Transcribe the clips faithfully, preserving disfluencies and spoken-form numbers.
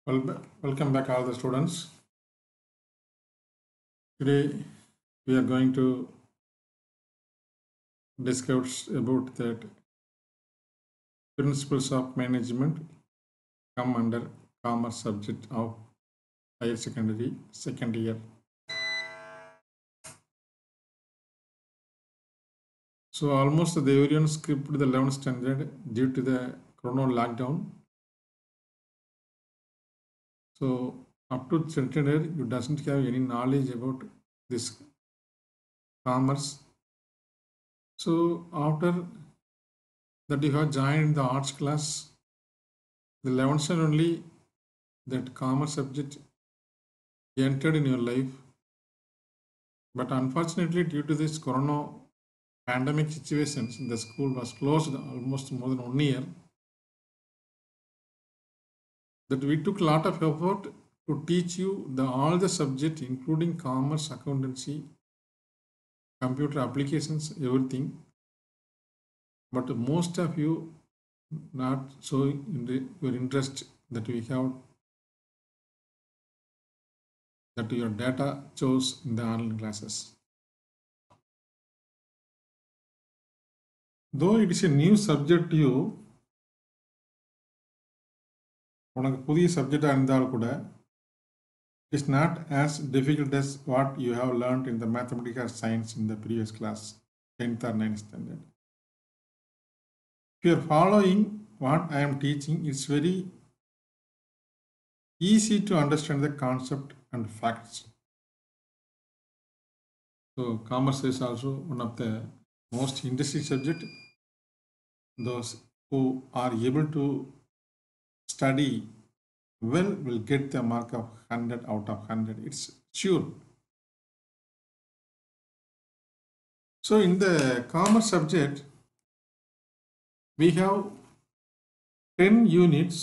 Well, welcome back all the students. Today we are going to discuss about that principles of management come under commerce subject of higher secondary second year. So almost everyone skipped the eleventh standard due to the corona lockdown. So up to standard you doesn't have any knowledge about this commerce. So after that you have joined the arts class, the eleventh standard only that commerce subject entered in your life. But unfortunately, due to this corona pandemic situations, the school was closed almost more than one year. That we took a lot of effort to teach you the all the subject, including commerce, accountancy, computer applications, everything. But most of you not showing your interest that we have, that your data shows in the online classes. Though it is a new subject to you, உனக்கு புதிய சப்ஜெக்டாக இருந்தால் கூட it is not as difficult as what you have learned in the mathematics or science in the previous class, tenth or ninth standard. If you are following what I am teaching, it's very easy to understand the concept and facts. So commerce is also one of the most interesting subject. Those who are able to study well will get the mark of one hundred out of one hundred. It's sure. So in the commerce subject, we have ten units.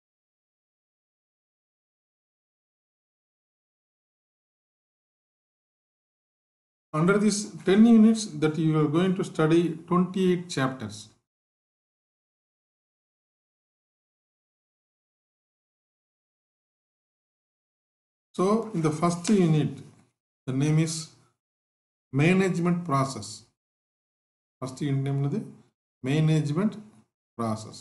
Under these ten units that you are going to study twenty-eight chapters. So in the first unit, the name is management process. First unit name is management process.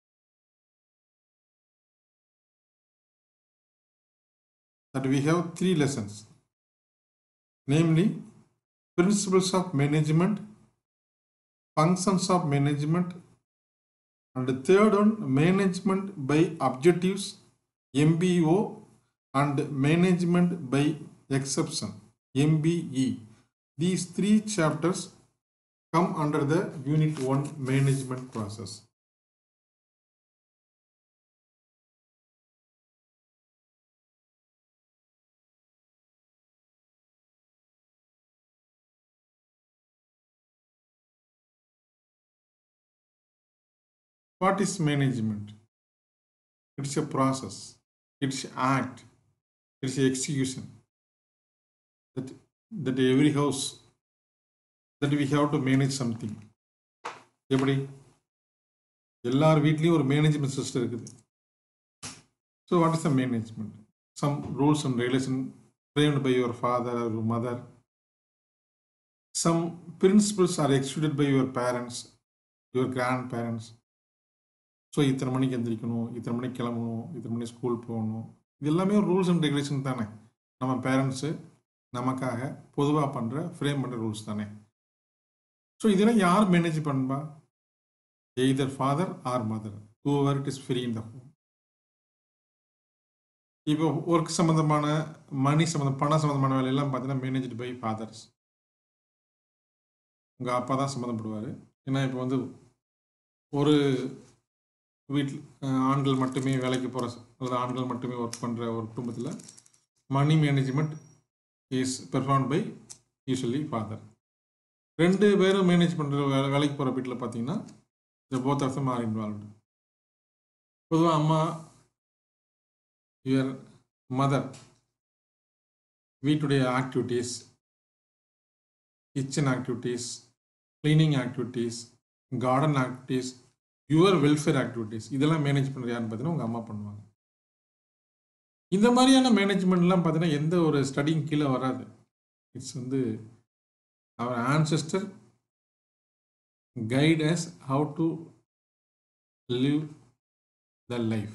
That we have three lessons, namely principles of management, functions of management, and the third one, management by objectives, M B O, and management by exception, M B E. These three chapters come under the unit one management process. What is management? It's a process, it's act, it's execution. That, that every house that we have to manage something. எப்படி எல்லார் வீட்லேயும் ஒரு management system இருக்குது. So what is the management? Some rules and regulations framed by your father or your mother. Some principles are executed by your parents, your grandparents. So இத்தனை மணிக்கு எந்திரிக்கணும், இத்தனை மணிக்கு கிளம்பணும், இத்தனை மணிக்கு ஸ்கூல் போகணும், இது எல்லாமே ஒரு ரூல்ஸ் அண்ட் ரெகுலேஷன் தானே. நம்ம பேரண்ட்ஸு நமக்காக பொதுவாக பண்ணுற ஃப்ரேம் பண்ணுற ரூல்ஸ் தானே. ஸோ இதெல்லாம் யார் மேனேஜ் பண்ணுவா? Either father or mother, whoever it is free in the home. இப்போ ஒர்க் சம்மந்தமான மணி சம்மந்தம் பணம் சம்மந்தமான வேலையெல்லாம் பார்த்தீங்கன்னா மேனேஜ்டு பை ஃபாதர்ஸ். உங்கள் அப்பா தான் சம்மந்தப்படுவார். ஏன்னா இப்போ வந்து ஒரு வீட்டில் ஆண்கள் மட்டுமே வேலைக்கு போகிற அல்லது ஆண்கள் மட்டுமே ஒர்க் பண்ணுற ஒரு குடும்பத்தில் money management is perform by usually father. ரெண்டு பேரும் மேனேஜ் பண்ணுற வே வேலைக்கு போகிற வீட்டில் பார்த்தீங்கன்னா இந்த both of them are involved. பொதுவாக அம்மா, யுவர் மதர், வீட்டுடைய activities, kitchen activities, cleaning activities, garden activities, your welfare activities, இதெல்லாம் மேனேஜ் பண்ணுற யாருன்னு பார்த்தீங்கன்னா உங்கள் அம்மா பண்ணுவாங்க. இந்த மாதிரியான மேனேஜ்மெண்ட்லாம் பார்த்தீங்கன்னா எந்த ஒரு ஸ்டடியும் கீழே வராது. இட்ஸ் வந்து our ancestor guide as how to live the life.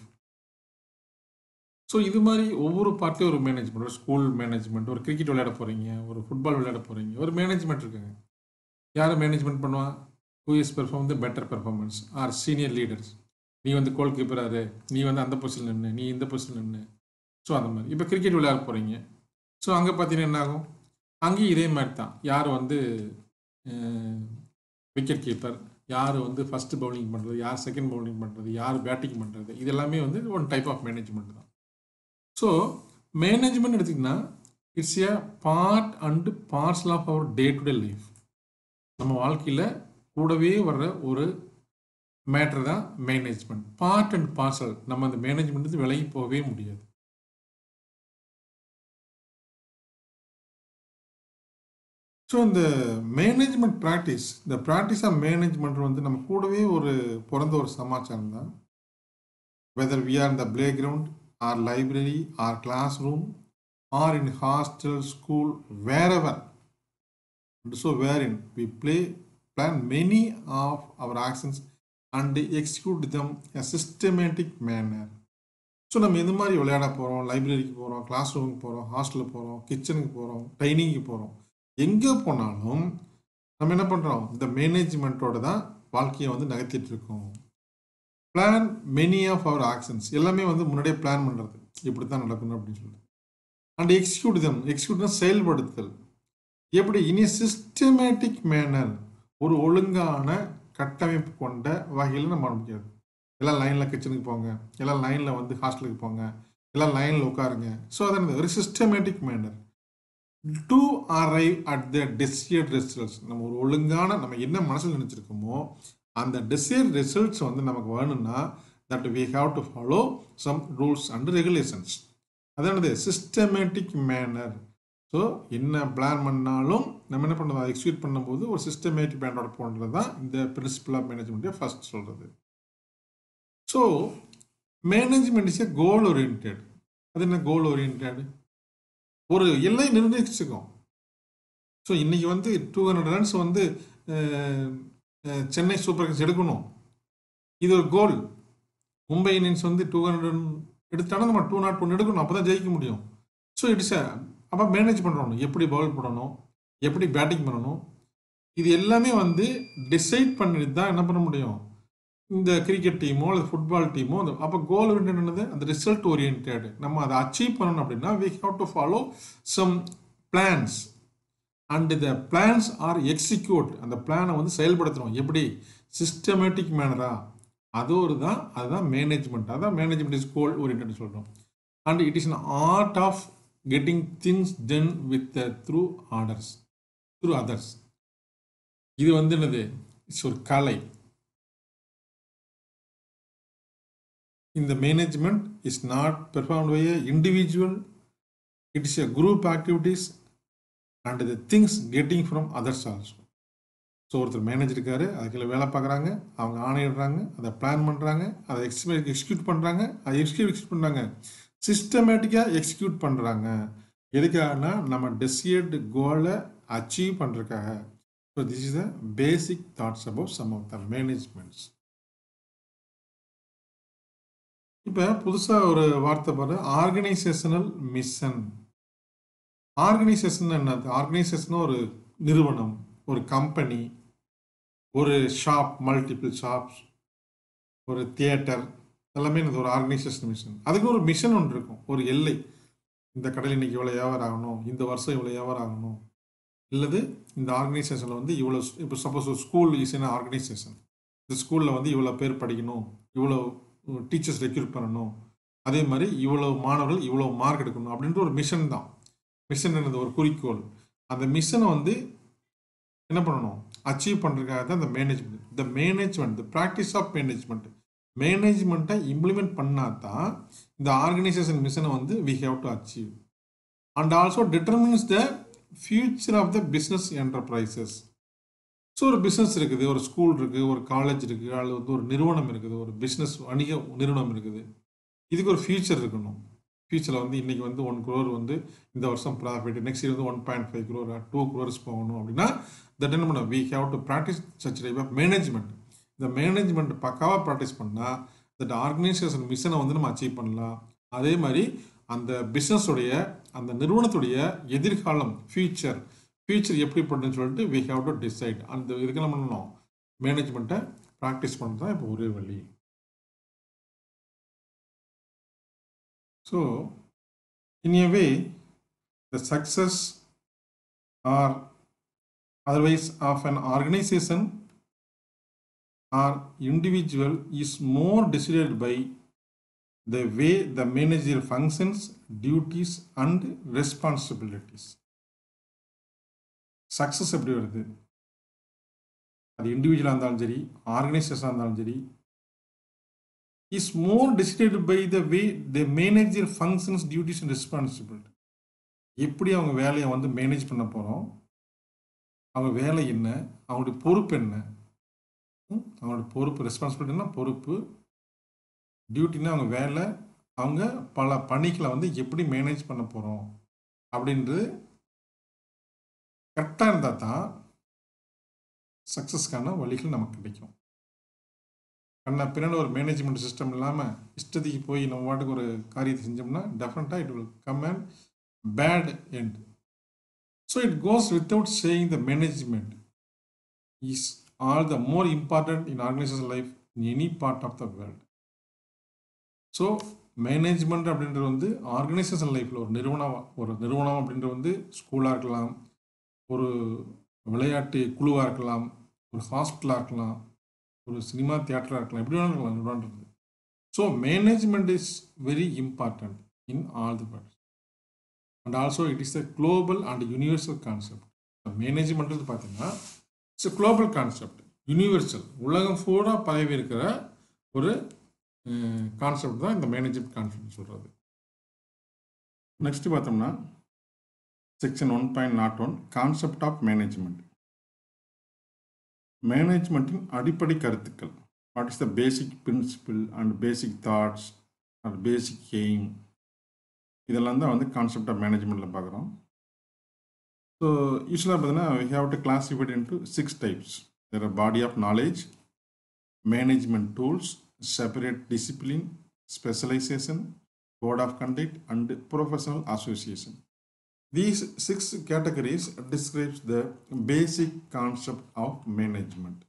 So இது மாதிரி ஒவ்வொரு பார்ட்லேயும் ஒரு மேனேஜ்மெண்ட், ஒரு ஸ்கூல் மேனேஜ்மெண்ட், ஒரு கிரிக்கெட் விளையாட போகிறீங்க, ஒரு ஃபுட்பால் விளையாட போகிறீங்க, ஒரு மேனேஜ்மெண்ட் இருக்குங்க. யாரை மேனேஜ்மெண்ட் பண்ணுவா? Who is perform the better performance or senior leaders. நீ வந்து கோல் கீப்பராரு, நீ வந்து அந்த பொசிஷன் நின்று, நீ இந்த பொசிஷன் நின்று. ஸோ அந்த மாதிரி இப்போ கிரிக்கெட் விளையாட போகிறீங்க. ஸோ அங்கே பார்த்தீங்கன்னா என்ன ஆகும்? அங்கேயும் இதே மாதிரி தான். யார் வந்து விக்கெட் கீப்பர், யார் வந்து ஃபஸ்ட்டு பவுலிங் பண்ணுறது, யார் செகண்ட் பவுலிங் பண்ணுறது, யார் பேட்டிங் பண்ணுறது, இது எல்லாமே வந்து ஒன் டைப் ஆஃப் மேனேஜ்மெண்ட் தான். ஸோ மேனேஜ்மெண்ட் எடுத்திங்கன்னா it's a part and parcel of our day to day life. நம்ம வாழ்க்கையில் கூடவே வர்ற ஒரு மேட்ரு தான் மேனேஜ்மெண்ட். Part and parcel. நம்ம அந்த மேனேஜ்மெண்ட் விலகி போகவே முடியாது. ஸோ இந்த மேனேஜ்மெண்ட் ப்ராக்டிஸ், இந்த ப்ராக்டிஸ் ஆஃப் மேனேஜ்மெண்ட் வந்து நம்ம கூடவே ஒரு பிறந்த ஒரு சமாச்சாரம் தான். Whether we are in the playground or library or classroom or in hostel school wherever. So wherein we play plan many of our actions and execute them a systematic manner. So நம்ம எது மாதிரி விளையாட போகிறோம், லைப்ரரிக்கு போகிறோம், class ரூமுக்கு போகிறோம், ஹாஸ்டலுக்கு போகிறோம், கிச்சனுக்கு போகிறோம், ட்ரைனிங்க்கு போகிறோம், எங்கே போனாலும் நம்ம என்ன பண்ணுறோம்? இந்த மேனேஜ்மெண்ட்டோட தான் வாழ்க்கையை வந்து நகர்த்திட்டு இருக்கோம். Plan many of our actions எல்லாமே வந்து முன்னாடியே பிளான் பண்ணுறது, இப்படி தான் நடக்கணும் அப்படின்னு சொல்லிட்டு. அண்ட் எக்ஸிக்யூட் தம், எக்ஸிக்யூட்னா செயல்படுத்தல். எப்படி? இனி சிஸ்டமேட்டிக் மேனர், ஒரு ஒழுங்கான கட்டமைப்பு கொண்ட வகையில் நம்ம பண்ண முடியாது. எல்லாம் லைனில் கிச்சனுக்கு போங்க, எல்லாம் லைனில் வந்து ஹாஸ்டலுக்கு போங்க, எல்லாம் லைனில் உட்காருங்க. ஸோ அதான் ஒரு systematic manner to arrive at the desired results. நம்ம ஒரு ஒழுங்கான, நம்ம என்ன மனசில் நினச்சிருக்கோமோ அந்த டெசியர்ட் ரிசல்ட்ஸ் வந்து நமக்கு வேணும்னா that we have to follow some rules and regulations. அதானது சிஸ்டமேட்டிக் மேனர். ஸோ என்ன பிளான் பண்ணாலும் நம்ம என்ன பண்ணுறோம், அதை எக்ஸிக்யூட் பண்ணும்போது ஒரு சிஸ்டமேட்டிக் பிளானோட போன்றது தான் இந்த பிரின்சிபல் ஆஃப் மேனேஜ்மெண்ட்டே ஃபர்ஸ்ட் சொல்கிறது. So management is a goal orient. அது என்ன கோல் ஓரியன்ட்? ஒரு எல்லை நிர்ணயிச்சுக்கும். ஸோ இன்னைக்கு வந்து டூ ஹண்ட்ரட் ரன்ஸ் வந்து சென்னை சூப்பர் கிங்ஸ் எடுக்கணும், இது ஒரு கோல். மும்பை இந்தியன்ஸ் வந்து டூ ஹண்ட்ரட் எடுத்தாலும் நம்ம டூ நாட் ஒன் எடுக்கணும், அப்போ தான் ஜெயிக்க முடியும். ஸோ இட்ஸ் அப்போ மேனேஜ் பண்ணுறோம், எப்படி பவுல் போடணும், எப்படி பேட்டிங் பண்ணணும், இது எல்லாமே வந்து டிசைட் பண்ணிட்டு தான் என்ன பண்ண முடியும் இந்த கிரிக்கெட் டீமோ அல்லது ஃபுட்பால் டீமோ. அப்போ கோல் ஓரியன்ட் என்னது? அந்த ரிசல்ட் ஓரியன்ட். நம்ம அதை அச்சீவ் பண்ணணும் அப்படின்னா we have to follow some plans and the plans are execute. அந்த பிளானை வந்து செயல்படுத்தணும். எப்படி? சிஸ்டமேட்டிக் மேனரா, அது ஒரு தான், அதுதான் மேனேஜ்மெண்ட். அதான் மேனேஜ்மெண்ட் இஸ் கோல் ஓரியன்ட் சொல்கிறோம். And it is an art of getting things done with uh, through orders, through others. இது வந்து என்னது? இட்ஸ் ஒரு கலை. இந்த management is not performed by a individual, it is a group activities and the things getting from others also. So ஒருத்தர் manager இருக்காரு, அதுக்குள்ள வேலை பார்க்குறாங்க, அவங்க ஆணையிடுறாங்க, அதை பிளான் பண்ணுறாங்க, அதை எக்ஸ்பி எக்ஸிக்யூட் பண்ணுறாங்க, அதை எக்ஸிக்யூட் எக்ஸிக்யூட் பண்ணுறாங்க, சிஸ்டமேட்டிக்காக எக்ஸிக்யூட் பண்ணுறாங்க. எதுக்காகனா நம்ம டெசியர்டு கோலை அச்சீவ் பண்ணுறதுக்காக. So this is the basic thoughts about some of the managements. இப்போ புதுசாக ஒரு வார்த்தை பாரு, ஆர்கனைசேஷனல் மிஷன். ஆர்கனைசேஷன் என்னது? ஆர்கனைசேஷன் ஒரு நிறுவனம், ஒரு கம்பெனி, ஒரு ஷாப், மல்டிபிள் ஷாப்ஸ், ஒரு தியேட்டர், எல்லாமே இது ஒரு ஆர்கனைசேஷன் மிஷன். அதுக்கு ஒரு மிஷன் ஒன்று இருக்கும், ஒரு எல்லை. இந்த கடையில் இன்னைக்கு இவ்வளோ வியாபாரம் ஆகணும், இந்த வருஷம் இவ்வளோ வியாபாரம் ஆகணும், இல்லது இந்த ஆர்கனைசேஷனில் வந்து இவ்வளோ, இப்போ சப்போஸ் ஒரு ஸ்கூல் இஸ் இன் ஆர்கனைசேஷன், இந்த ஸ்கூலில் வந்து இவ்வளோ பேர் படிக்கணும், இவ்வளோ டீச்சர்ஸ் ரெக்ரூட் பண்ணணும், அதே மாதிரி இவ்வளோ மாணவர்கள் இவ்வளோ மார்க் எடுக்கணும் அப்படின்ற ஒரு மிஷன் தான். மிஷன் என்னது? ஒரு குறிக்கோள். அந்த மிஷனை வந்து என்ன பண்ணணும், அச்சீவ் பண்ணுறதுக்காக தான் இந்த மேனேஜ்மெண்ட். இந்த management, the practice of management, மேனேஜ்மெண்ட்டை இம்ப்ளிமெண்ட் பண்ணால் தான் இந்த ஆர்கனைசேஷன் மிஷனை வந்து we have to achieve. And also determines the future of the business enterprises. So ஒரு பிஸ்னஸ் இருக்குது, ஒரு ஸ்கூல் இருக்குது, ஒரு காலேஜ் இருக்குது, அல்லது வந்து ஒரு நிறுவனம் இருக்குது, ஒரு பிஸ்னஸ் வணிக நிறுவனம் இருக்குது, இதுக்கு ஒரு ஃபியூச்சர் இருக்கணும். ஃபியூச்சரில் வந்து இன்றைக்கி வந்து ஒன் க்ரோர் வந்து இந்த வருஷம் ப்ராஃபிட், நெக்ஸ்ட் இயர் வந்து one point five crore two crores போகணும் அப்படின்னா தட் என்ன பண்ண we have to practise such type of management. இந்த மேனேஜ்மெண்ட் பக்காவாக ப்ராக்டிஸ் பண்ணால் தட் ஆர்கனைசேஷன் மிஷனை வந்து நம்ம அச்சீவ் பண்ணலாம். அதே மாதிரி அந்த பிஸ்னஸுடைய அந்த நிறுவனத்துடைய எதிர்காலம் ஃபியூச்சர் ஃபியூச்சர் எப்படிப்பட்டதுன்னு சொல்லிட்டு வி ஹேவ் டு டிசைட். அந்த இதுக்கு நம்ம பண்ணணும் மேனேஜ்மெண்ட்டை ப்ராக்டிஸ் பண்ணுறது தான் இப்போ ஒரே வழி. So in a way the success or otherwise of an organization or individual is more decided by the way the manager functions, duties and responsibilities. Success எப்படி வருது, அது இண்டிவிஜுவலாக இருந்தாலும் சரி ஆர்கனைசேஷனாக இருந்தாலும் சரி, is more decided by the way the manager functions, duties and responsibility. எப்படி அவங்க வேலையை வந்து மேனேஜ் பண்ண போகிறோம், அவங்க வேலை என்ன, அவங்களுடைய பொறுப்பு என்ன, அவங்களோட பொறுப்பு ரெஸ்பான்சிபிலிட்டினா பொறுப்பு, டியூட்டினா அவங்க வேலை, அவங்க பல பணிகளை வந்து எப்படி மேனேஜ் பண்ண போகிறோம் அப்படின்றது கரெக்டாக இருந்தால் தான் சக்ஸஸ்க்கான வழிகள் நமக்கு கிடைக்கும். கண்ணா பின்னாடி ஒரு மேனேஜ்மெண்ட் சிஸ்டம் இல்லாமல் இஷ்டத்துக்கு போய் நம்ம வாட்டுக்கு ஒரு காரியத்தை செஞ்சோம்னா டெஃபினட்டாக it will come and bad end. So it goes without saying the management is all the more important in organisation life in any part of the world. So management அப்படின்றது வந்து ஆர்கனைசேஷன் லைஃப்பில் ஒரு நிறுவனம் ஒரு நிறுவனம் அப்படின்றது வந்து ஸ்கூலாக இருக்கலாம், ஒரு விளையாட்டு குழுவாக இருக்கலாம், ஒரு ஹாஸ்பிட்டலாக இருக்கலாம், ஒரு சினிமா தியேட்டராக இருக்கலாம், எப்படி வேணாலும் இருக்கலாம் நிறுவனன்றது. So management is very important in all the parts and also it is the global and universal concept. மேனேஜ்மெண்ட்றது பார்த்தீங்கன்னா it's a global concept, universal, உலகம் பூரா பரவி இருக்கிற ஒரு கான்செப்ட் தான் இந்த மேனேஜ்மெண்ட் கான்செப்ட் சொல்கிறது. நெக்ஸ்ட் பார்த்தோம்னா section one point nought one concept of management. மேனேஜ்மெண்ட்டின் அடிப்படை கருத்துக்கள், what is the basic principle and basic thoughts and basic aim, இதெல்லாம் தான் வந்து கான்செப்ட் ஆஃப் மேனேஜ்மெண்ட்டில் பார்க்குறோம். ஸோ யூஸ்வலாக பார்த்தீங்கன்னா we have to classified into six types. There are body of knowledge, management tools, separate discipline, specialization, code of conduct and professional association. These six categories describes the basic concept of management.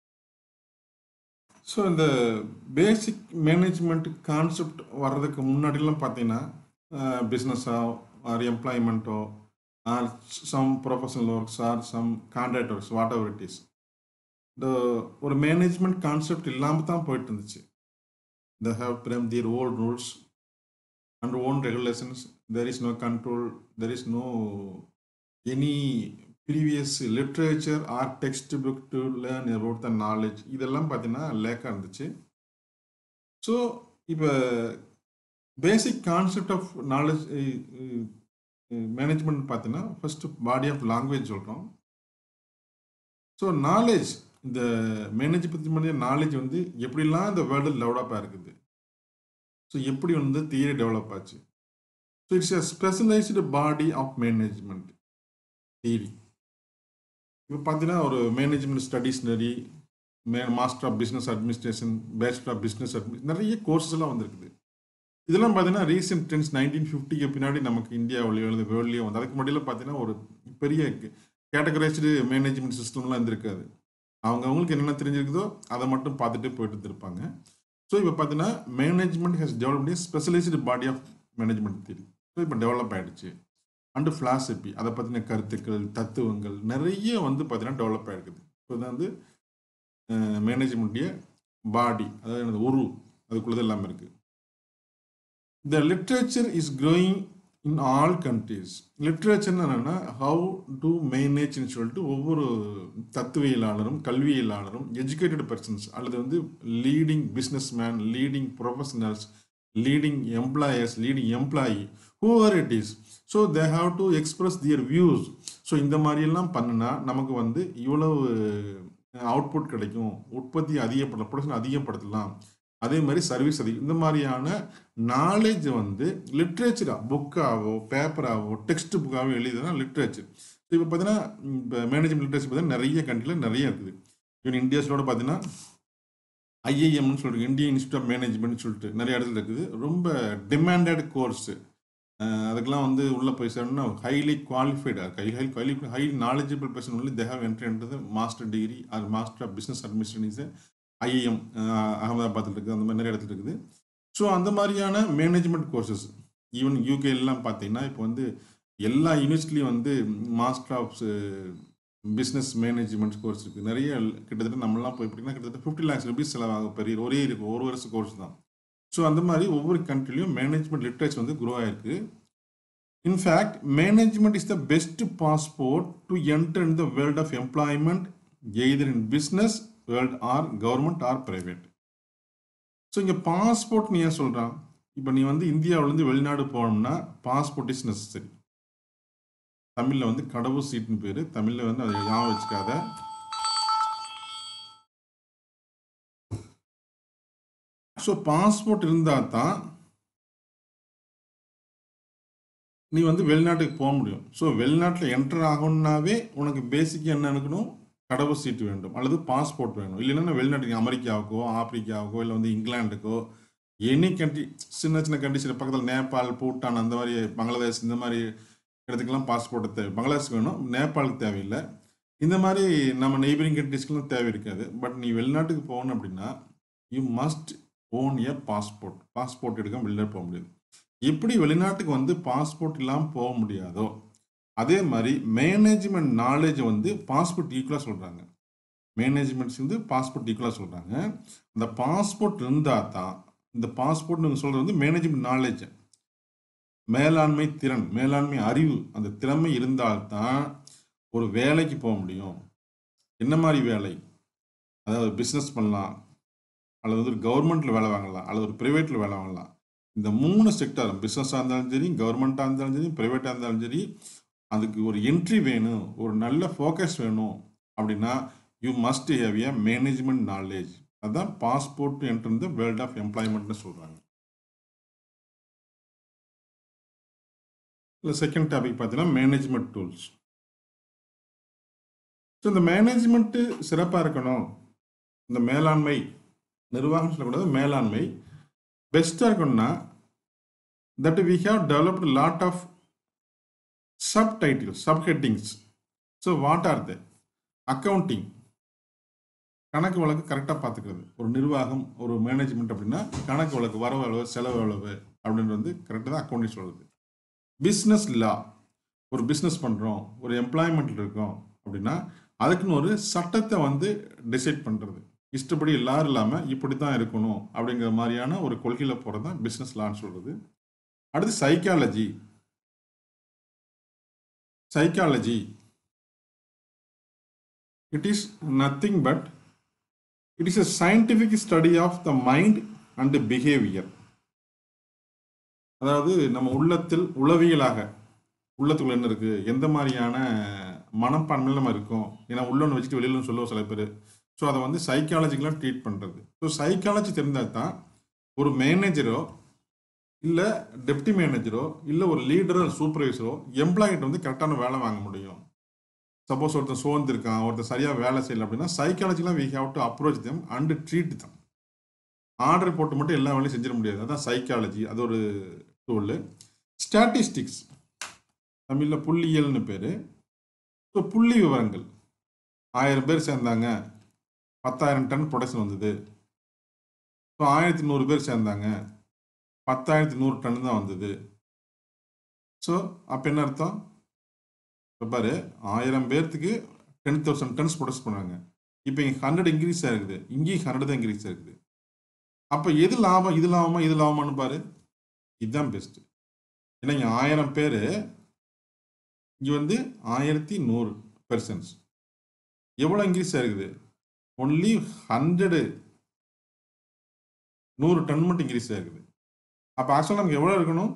So இந்த basic management concept வர்றதுக்கு முன்னாடிலாம் பார்த்தீங்கன்னா பிஸ்னஸோ or எம்ப்ளாய்மெண்ட்டோ or some professional works or some contract works whatever it is, இந்த ஒரு management concept இல்லாமல் தான் போயிட்டு இருந்துச்சு. they have framed their own rules and own regulations. There is no control, there is no any previous literature or textbook to learn about the knowledge. இதெல்லாம் பார்த்தீங்கன்னா லேக்காக இருந்துச்சு. So இப்போ basic concept of knowledge management பார்த்தீங்கன்னா first body of language சொல்கிறோம். So knowledge, இந்த manage பற்றி மாதிரி knowledge வந்து எப்படிலாம் இந்த வேர்ல்டு டெவலப்பாக இருக்குது, ஸோ எப்படி வந்து தியரி டெவலப் ஆச்சு. So it's a specialised body of management theory. இப்போ பார்த்தீங்கன்னா ஒரு மேனேஜ்மெண்ட் ஸ்டடீஸ் நிறைய may master of business administration, bachelor of business administration, நிறைய கோர்ஸஸ் எல்லாம் வந்திருக்குது. இதெல்லாம் பார்த்தீங்கன்னா ரீசெண்ட் ட்ரெண்ட்ஸ் நைன்டீன் ஃபிஃப்டிக்கு பின்னாடி நமக்கு இந்தியாவிலேயோ அல்லது வேர்ல்ட்லேயோ வந்து, அதுக்கு முன்னாடியில் பார்த்தீங்கன்னா ஒரு பெரிய கேட்டகரைஸ்டு மேனேஜ்மெண்ட் சிஸ்டம்லாம் இருந்திருக்காது. அவங்க அவங்களுக்கு என்னென்ன தெரிஞ்சிருக்குதோ அதை மட்டும் பார்த்துட்டு போயிட்டு இருப்பாங்க. ஸோ இப்போ பார்த்தீங்கன்னா management has developed a specialised body of management theory. So இப்போ டெவலப் ஆகிடுச்சு. அண்டு ஃபிலாசபி, அதை பற்றின கருத்துக்கள், தத்துவங்கள் நிறைய வந்து பார்த்தீங்கன்னா டெவலப் ஆகிருக்குது. ஸோ இது வந்து மேனேஜ்மெண்ட்டுடைய பாடி, அதாவது உரு, அதுக்குள்ளது எல்லாமே இருக்குது. The literature is growing in all countries. லிட்ரேச்சர்னு என்னென்னா ஹவு டு மேனேஜ்னு சொல்லிட்டு ஒவ்வொரு தத்துவியலாளரும் கல்வியலாளரும் எஜுகேட்டட் பர்சன்ஸ் அல்லது வந்து leading business man, leading professionals, leading employers, leading employee, whoever it is, so they have to express their views. So இந்த மாதிரியெல்லாம் பண்ணுனா நமக்கு வந்து இவ்வளவு அவுட்புட் கிடைக்கும், உற்பத்தி அதிகப்பட ப்ரொடக்ஷன் அதிகப்படுத்தலாம், அதே மாதிரி சர்வீஸ் அதிகம். இந்த மாதிரியான நாலேஜ் வந்து லிட்ரேச்சராக புக்காவோ பேப்பராகவோ டெக்ஸ்ட் புக்காகவோ எழுதுனா லிட்ரேச்சர். இப்போ பார்த்தீங்கன்னா இப்போ மேனேஜ்மெண்ட் லிட்ரேச்சர் பார்த்தீங்கன்னா நிறைய கண்ட்ரியில் நிறைய இருக்குது. ஈவன் இந்தியாஸோட பார்த்தீங்கன்னா ஐஐஎம்னு சொல்லிட்டு இந்தியன் இன்ஸ்டியூட் ஆஃப் மேனேஜ்மெண்ட் சொல்லிட்டு நிறைய இடத்துல இருக்குது. ரொம்ப டிமாண்டட் கோர்ஸு. அதுக்கெல்லாம் வந்து உள்ளே போய் சேரணும்னா highly qualified high high highly high knowledgeable person only they have என்ட்ரின்றது master degree or master of business administration IIM அகமதாபாத்தில் இருக்குது. அந்த மாதிரி நிறைய இடத்துல இருக்குது. ஸோ அந்த மாதிரியான மேனேஜ்மெண்ட் கோர்சஸ் ஈவன் யூகேலாம் பார்த்தீங்கன்னா இப்போ வந்து எல்லா யூனிவர்சிட்டிலையும் வந்து master of business management course இருக்குது. நிறைய கிட்டத்தட்ட நம்மளாம் போய் பார்த்தீங்கன்னா கிட்டத்தட்ட ஃபிஃப்டி லேக்ஸ் ருபீஸ் செலவாக பெரிய ஒரே இருக்குது ஒரு வருஷம் கோர்ஸ் தான். ஸோ அந்த மாதிரி ஒவ்வொரு கண்ட்ரிலையும் மேனேஜ்மெண்ட் லிட்ரேச்சர் வந்து குரோ ஆயிருக்கு. In fact management is the best passport to enter in the world of employment either in business world or government or private. So இங்கே பாஸ்போர்ட் நீ ஏன் சொல்கிறான்? இப்போ நீ வந்து இந்தியாவிலேருந்து வெளிநாடு போகணும்னா பாஸ்போர்ட் இஸ் நெசசரி. தமிழில் வந்து கடவு சீட்டுன்னு பேர். தமிழில் வந்து அதை ஞாபகம் வச்சுக்காத. ஸோ பாஸ்போர்ட் இருந்தால் தான் நீ வந்து வெளிநாட்டுக்கு போக முடியும். ஸோ வெளிநாட்டில் என்டர் ஆகணுன்னாவே உனக்கு பேசிக்காக என்ன இருக்கணும்? கடவு சீட்டு வேண்டும் அல்லது பாஸ்போர்ட் வேணும். இல்லைன்னா வெளிநாட்டுக்கு அமெரிக்காவுக்கோ ஆப்பிரிக்காவுக்கோ இல்லை வந்து இங்கிலாந்துக்கோ எனி கண்ட்ரி சின்ன சின்ன கண்ட்ரிஸ் பக்கத்தில் நேபாள் பூட்டான் அந்த மாதிரி பங்களாதேஷ் இந்த மாதிரி இடத்துக்கெல்லாம் பாஸ்போர்ட்டு தேவை. பங்களாதேஷ் வேணும், நேபாளுக்கு தேவையில்லை. இந்த மாதிரி நம்ம நெய்பரிங் கண்ட்ரிஸ்க்கெலாம் தேவை இருக்காது. பட் நீ வெளிநாட்டுக்கு போகணும் அப்படின்னா you must own a passport. Passport எடுக்க வெளிநாட்டு போக முடியாது. எப்படி வெளிநாட்டுக்கு வந்து பாஸ்போர்ட் இல்லாமல் போக முடியாதோ அதே மாதிரி மேனேஜ்மெண்ட் நாலேஜ் வந்து பாஸ்போர்ட் ஈக்குவலாக சொல்கிறாங்க. மேனேஜ்மெண்ட்ஸ் வந்து பாஸ்போர்ட் ஈக்குவலாக சொல்கிறாங்க. அந்த பாஸ்போர்ட் இருந்தால் தான் இந்த பாஸ்போர்ட் நீங்கள் சொல்கிறது வந்து மேனேஜ்மெண்ட் நாலேஜ், மேலாண்மை திறன், மேலாண்மை அறிவு, அந்த திறமை இருந்தால்தான் ஒரு வேலைக்கு போக முடியும். என்ன மாதிரி வேலை? அதாவது பிஸ்னஸ் பண்ணலாம், அல்லது ஒரு கவர்மெண்ட்டில் வேலை வாங்கலாம், அல்லது ஒரு ப்ரைவேட்டில் வேலை வாங்கலாம். இந்த மூணு செக்டர் பிஸ்னஸாக இருந்தாலும் சரி, கவர்மெண்ட்டாக இருந்தாலும் சரி, ப்ரைவேட்டாக இருந்தாலும் சரி, அதுக்கு ஒரு என்ட்ரி வேணும், ஒரு நல்ல ஃபோக்கஸ் வேணும் அப்படின்னா you must have a management knowledge. அதுதான் பாஸ்போர்ட் என்டர் இந்த வேர்ல்ட் ஆஃப் எம்ப்ளாய்மெண்ட்னு சொல்கிறாங்க. இல்லை செகண்ட் டாபிக் பார்த்தீங்கன்னா மேனேஜ்மெண்ட் டூல்ஸ். ஸோ இந்த மேனேஜ்மெண்ட்டு சிறப்பாக இருக்கணும், இந்த மேலாண்மை நிர்வாகம் சொல்லக்கூடாது, மேலாண்மை பெஸ்ட்டாக இருக்கணும்னா that we have developed lot of subtitles, subheadings. So what are they? Accounting, கணக்கு வழக்கு கரெக்டாக பார்த்துக்கிறது. ஒரு நிர்வாகம், ஒரு மேனேஜ்மெண்ட் அப்படின்னா கணக்கு வழக்கு, வரவு எவ்வளவு, செலவு எவ்வளவு அப்படின்றது வந்து கரெக்டாக தான் அக்கௌண்டிங் சொல்கிறது. பிஸ்னஸ் லா, ஒரு பிஸ்னஸ் பண்ணுறோம், ஒரு எம்ப்ளாய்மெண்ட்டில் இருக்கோம் அப்படின்னா அதுக்குன்னு ஒரு சட்டத்தை வந்து டிசைட் பண்ணுறது. இஷ்டப்படி எல்லாரும் இல்லாமல் இப்படி தான் இருக்கணும் அப்படிங்கிற மாதிரியான ஒரு கொள்கையில் போகிறது தான் பிஸ்னஸ் லான்னு சொல்கிறது. அடுத்து psychology. Psychology it is nothing but it is a scientific study of the mind and the behavior. அதாவது நம்ம உள்ளத்தில் உளவியலாக உள்ளத்துக்குள்ள என்ன இருக்குது, எந்த மாதிரியான மனப்பான்மையில் நம்ம இருக்கோம், ஏன்னா உள்ளொன்று வச்சுட்டு வெளியில சொல்லுவோம் சில பேர். ஸோ அதை வந்து சைக்காலஜிக்கலாக ட்ரீட் பண்ணுறது. ஸோ சைக்காலஜி தெரிந்தால் தான் ஒரு மேனேஜரோ இல்லை டெப்டி மேனேஜரோ இல்லை ஒரு லீடரோ சூப்பர்வைசரோ எம்ப்ளாயிட்ட வந்து கரெக்டான வேலை வாங்க முடியும். சப்போஸ் ஒருத்தர் சோர்ந்திருக்கான், ஒருத்தர் சரியாக வேலை செய்யலை அப்படின்னா சைக்காலஜிலாம் we have to approach them and treat them. Order போட்டு மட்டும் எல்லா வேலையும் செஞ்சிட முடியாது. அதான் சைக்காலஜி, அது ஒரு டூலு. ஸ்டாட்டிஸ்டிக்ஸ், தமிழில் புள்ளியியல்னு பேர். ஸோ புள்ளி விவரங்கள், ஆயிரம் பேர் சேர்ந்தாங்க, பத்தாயிரம் டன் ப்ரொடக்ஷன் வந்தது. ஸோ ஆயிரத்தி நூறு பேர் சேர்ந்தாங்க, பத்தாயிரத்தி நூறு டன் தான் வந்தது. ஸோ அப்போ என்ன அர்த்தம்? இப்போ பாரு, ஆயிரம் பேர்த்துக்கு டென் தௌசண்ட் டன்ஸ் ப்ரொடக்ட் பண்ணாங்க. இப்போ இங்கே ஹண்ட்ரட் இன்க்ரீஸ் ஆகிருக்குது, இங்கேயும் ஹண்ட்ரட் தான் இன்க்ரீஸ் ஆகிருக்குது. அப்போ எது லாபம், இது லாபமா இது லாபமானு பாரு. இதுதான் பெஸ்ட்டு. ஏன்னா இங்கே ஆயிரம் பேர், இங்கே வந்து ஆயிரத்தி நூறு பெர்சன்ஸ், எவ்வளோ இன்க்ரீஸ் ஆகிருக்குது? ஒன்லி ஹண்ட்ரடு, நூறு டன் மட்டும் இன்க்ரீஸ் ஆகிருக்குது. அப்போ ஆக்சுவலாக நமக்கு எவ்வளோ இருக்கணும்?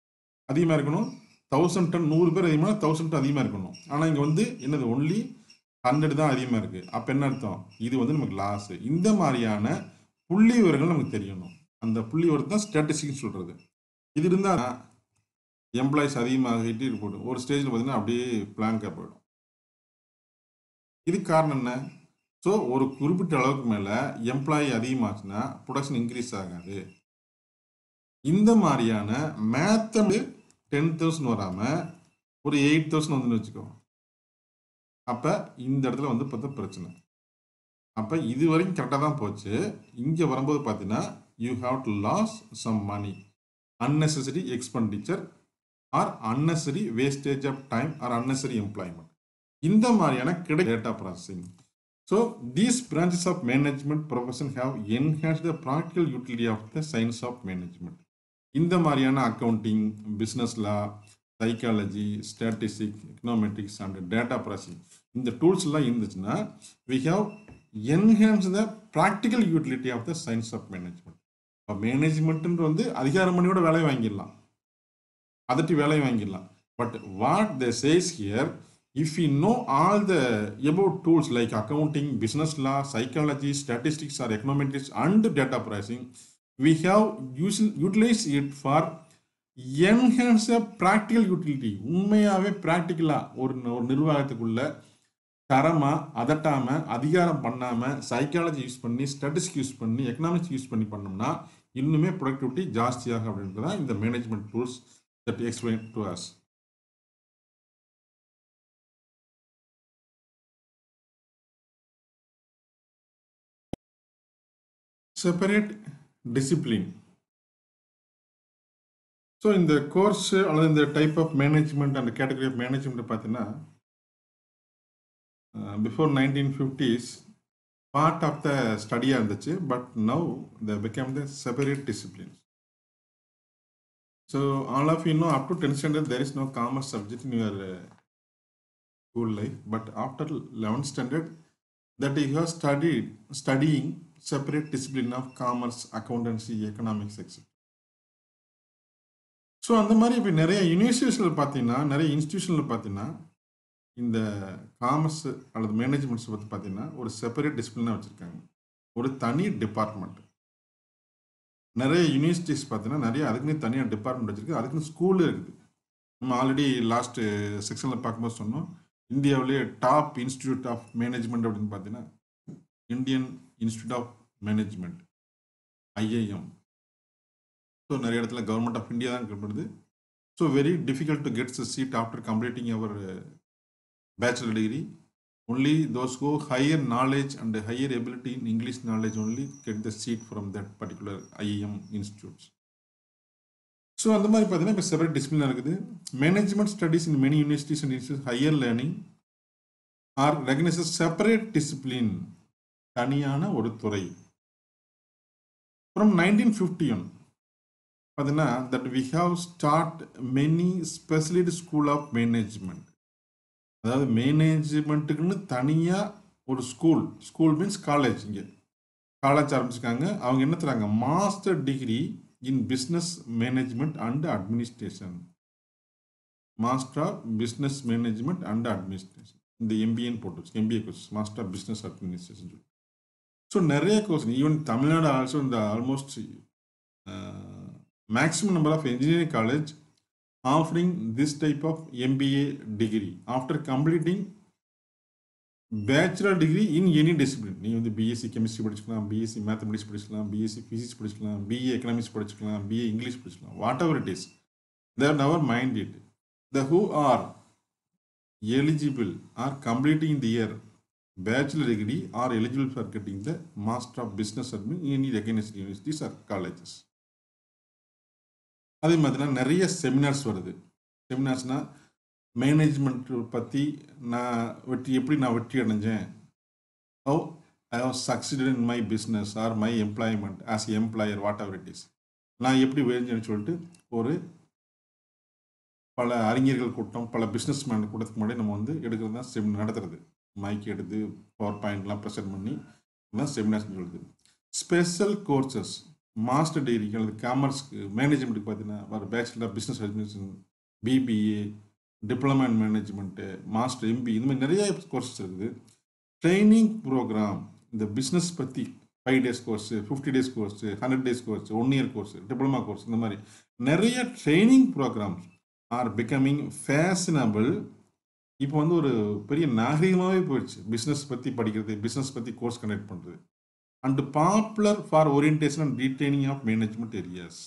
அதிகமாக இருக்கணும். தௌசண்ட் டன், நூறு பேர் அதிகமாக, தௌசண்ட் டன் அதிகமாக இருக்கணும். ஆனால் இங்கே வந்து என்னது? ஒன்லி ஹண்ட்ரட் தான் அதிகமாக இருக்குது. அப்போ என்ன அர்த்தம்? இது வந்து நமக்கு லாஸு. இந்த மாதிரியான புள்ளி விவரங்கள் நமக்கு தெரியணும். அந்த புள்ளி விவரத்தை தான் ஸ்டாட்டிஸ்டிக்ஸ் சொல்கிறது. இது இருந்தால் எம்ப்ளாயிஸ் அதிகமாகிட்டு போடும். ஒரு ஸ்டேஜில் பார்த்தீங்கன்னா அப்படியே பிளாங்காக போயிடும். இதுக்கு காரணம் என்ன? ஸோ ஒரு குறிப்பிட்ட அளவுக்கு மேலே எம்ப்ளாயி அதிகமாச்சுன்னா ப்ரொடக்ஷன் இன்க்ரீஸ் ஆகாது. இந்த மாதிரியான மேத்தம் டென் தௌசண்ட் வராமல் ஒரு எயிட் தௌசண்ட் வந்துன்னு வச்சுக்கோ. அப்போ இந்த இடத்துல வந்து பார்த்தா பிரச்சனை. அப்போ இது வரைக்கும் கரெக்டாக தான் போச்சு. இங்கே வரும்போது பார்த்தீங்கன்னா you have to loss some money, unnecessary expenditure or unnecessary wastage of time or unnecessary employment. இந்த மாதிரியான கிடை data processing. So these branches of management profession have enhance the practical utility of the science of management. இந்த மாதிரியான accounting, business law, psychology, statistics, econometrics and data processing இந்த டூல்ஸ்லாம் இருந்துச்சுன்னா we have enhance the practical utility of the science of management. இப்போ மேனேஜ்மெண்ட்டுன்ற வந்து அதிகாரம் பண்ணியோட வேலையை வாங்கிடலாம், அதட்டி வேலையை வாங்கிடலாம். But what the says here, if we know all the above tools like accounting, business law, psychology, statistics or econometrics and data processing, we have used, utilized it for enhance a practical utility. உண்மையாகவே ப்ராக்டிக்கலாக ஒரு ஒரு நிர்வாகத்துக்குள்ள தரமாக அதட்டாமல் அதிகாரம் பண்ணாமல் psychology use பண்ணி statistics use பண்ணி எக்கனாமிக்ஸ் யூஸ் பண்ணி பண்ணோம்னா இன்னுமே ப்ரொடக்டிவிட்டி ஜாஸ்தியாகும் அப்படின்றது தான் இந்த management tools that explain to us. Separate discipline. So in the course அல்லது இந்த டைப் ஆஃப் மேனேஜ்மெண்ட் அந்த கேட்டகரி ஆஃப் மேனேஜ்மெண்ட் பார்த்தீங்கன்னா before nineteen fifties part of the ஸ்டடியாக இருந்துச்சு. But now the become the separate discipline. So all of you know up to tenth standard there is no commerce subject in your uh, school life, but after eleventh standard that you have studied studying separate discipline of commerce, accountancy, economics, et cetera. So அந்த மாதிரி இப்போ நிறைய யூனிவர்சிட்டிஸில் பார்த்தீங்கன்னா நிறைய இன்ஸ்டியூஷனில் பார்த்தீங்கன்னா இந்த commerce அல்லது மேனேஜ்மெண்ட்ஸை பற்றி பார்த்தீங்கன்னா ஒரு செப்பரேட் டிசிப்ளினாக வச்சுருக்காங்க, ஒரு தனி டிபார்ட்மெண்ட். நிறைய யூனிவர்சிட்டிஸ் பார்த்தீங்கன்னா நிறைய அதுக்குன்னு தனியாக டிபார்ட்மெண்ட் வச்சுருக்கு, அதுக்குன்னு ஸ்கூலு இருக்குது. நம்ம ஆல்ரெடி லாஸ்ட்டு செக்ஷனில் பார்க்கும்போது சொன்னோம், இந்தியாவிலேயே டாப் இன்ஸ்டிடியூட் ஆஃப் மேனேஜ்மெண்ட் அப்படின்னு பார்த்தீங்கன்னா Indian institute of management, IIM. So நிறைய இடத்துல கவர்மெண்ட் ஆஃப் இந்தியா தான் இருக்கப்படுது. So very difficult to gets a seat after completing our bachelor degree. only those who higher knowledge and higher ability in English knowledge only get the seat from that particular I I M institutes. So அந்த மாதிரி பார்த்தீங்கன்னா இப்போ separate டிசிப்ளினாக இருக்குது. Management studies in many universities and institutes higher learning are recognise separate discipline, தனியான ஒரு துறை. From nineteen fifty one பார்த்தீங்கன்னா that we have start many specialist school of management. அதாவது மேனேஜ்மெண்ட்டுக்குன்னு தனியாக ஒரு ஸ்கூல், ஸ்கூல் மீன்ஸ் காலேஜ், இங்கே காலேஜ் ஆரம்பிச்சிருக்காங்க. அவங்க என்ன தராங்க, master degree in business management and administration, master of business management and administration. இந்த எம்பிஏன்னு போட்டு MBA course, master of business administration சொல்லி. ஸோ நிறைய கோர்ஸ், ஈவன் தமிழ்நாடு ஆல்சோ இந்த almost maximum number of engineering college offering this type of M B A degree after completing bachelor degree in any discipline. நீ வந்து BSc chemistry படிச்சுக்கலாம், BSc mathematics படிச்சுக்கலாம், BSc physics படிச்சுக்கலாம், BA economics படிச்சுக்கலாம், BA English படிச்சுக்கலாம், whatever it is. There never mind it. The who are eligible are completing their bachelor degree are eligible for getting the master of business admin in any recognized universities or colleges. அதே மாதிரினா நிறைய seminars வருது. செமினார்ஸ்னால் management பற்றி நான் வெற்றி எப்படி நான் வெற்றி அடைஞ்சேன், how I how succeeded in my business or my employment as employer, whatever it is, நான் எப்படி வேணும்னு சொல்லிட்டு ஒரு பல அறிஞர்கள் கூட்டம், பல பிஸ்னஸ் மேன் கூட்டத்துக்கு முன்னாடி நம்ம வந்து எடுக்கிறது தான் செமினார் நடத்துறது. மைக் எடுத்து பவர் பாயிண்ட்லாம் ப்ரெசென்ட் பண்ணி தான் செமினார்ஸ் சொல்லுது. ஸ்பெஷல் கோர்சஸ், மாஸ்டர் டிகிரிக்கு அல்லது காமர்ஸ்க்கு மேனேஜ்மெண்ட்டுக்கு பார்த்தீங்கன்னா வர bachelor business administration, BBA, diploma in management, master MB இது மாதிரி நிறைய கோர்சஸ் இருக்குது. ட்ரைனிங் ப்ரோக்ராம் இந்த பிஸ்னஸ் பற்றி five days course, fifty days course, hundred days course, one year course, diploma course இந்த மாதிரி நிறைய training programmes are becoming fashionable. இப்போ வந்து ஒரு பெரிய நாகரிகமாகவே போயிடுச்சு பிஸ்னஸ் பற்றி படிக்கிறது, பிஸ்னஸ் பற்றி கோர்ஸ் கண்டக்ட் பண்ணுறது. And popular for orientation and retraining of management areas.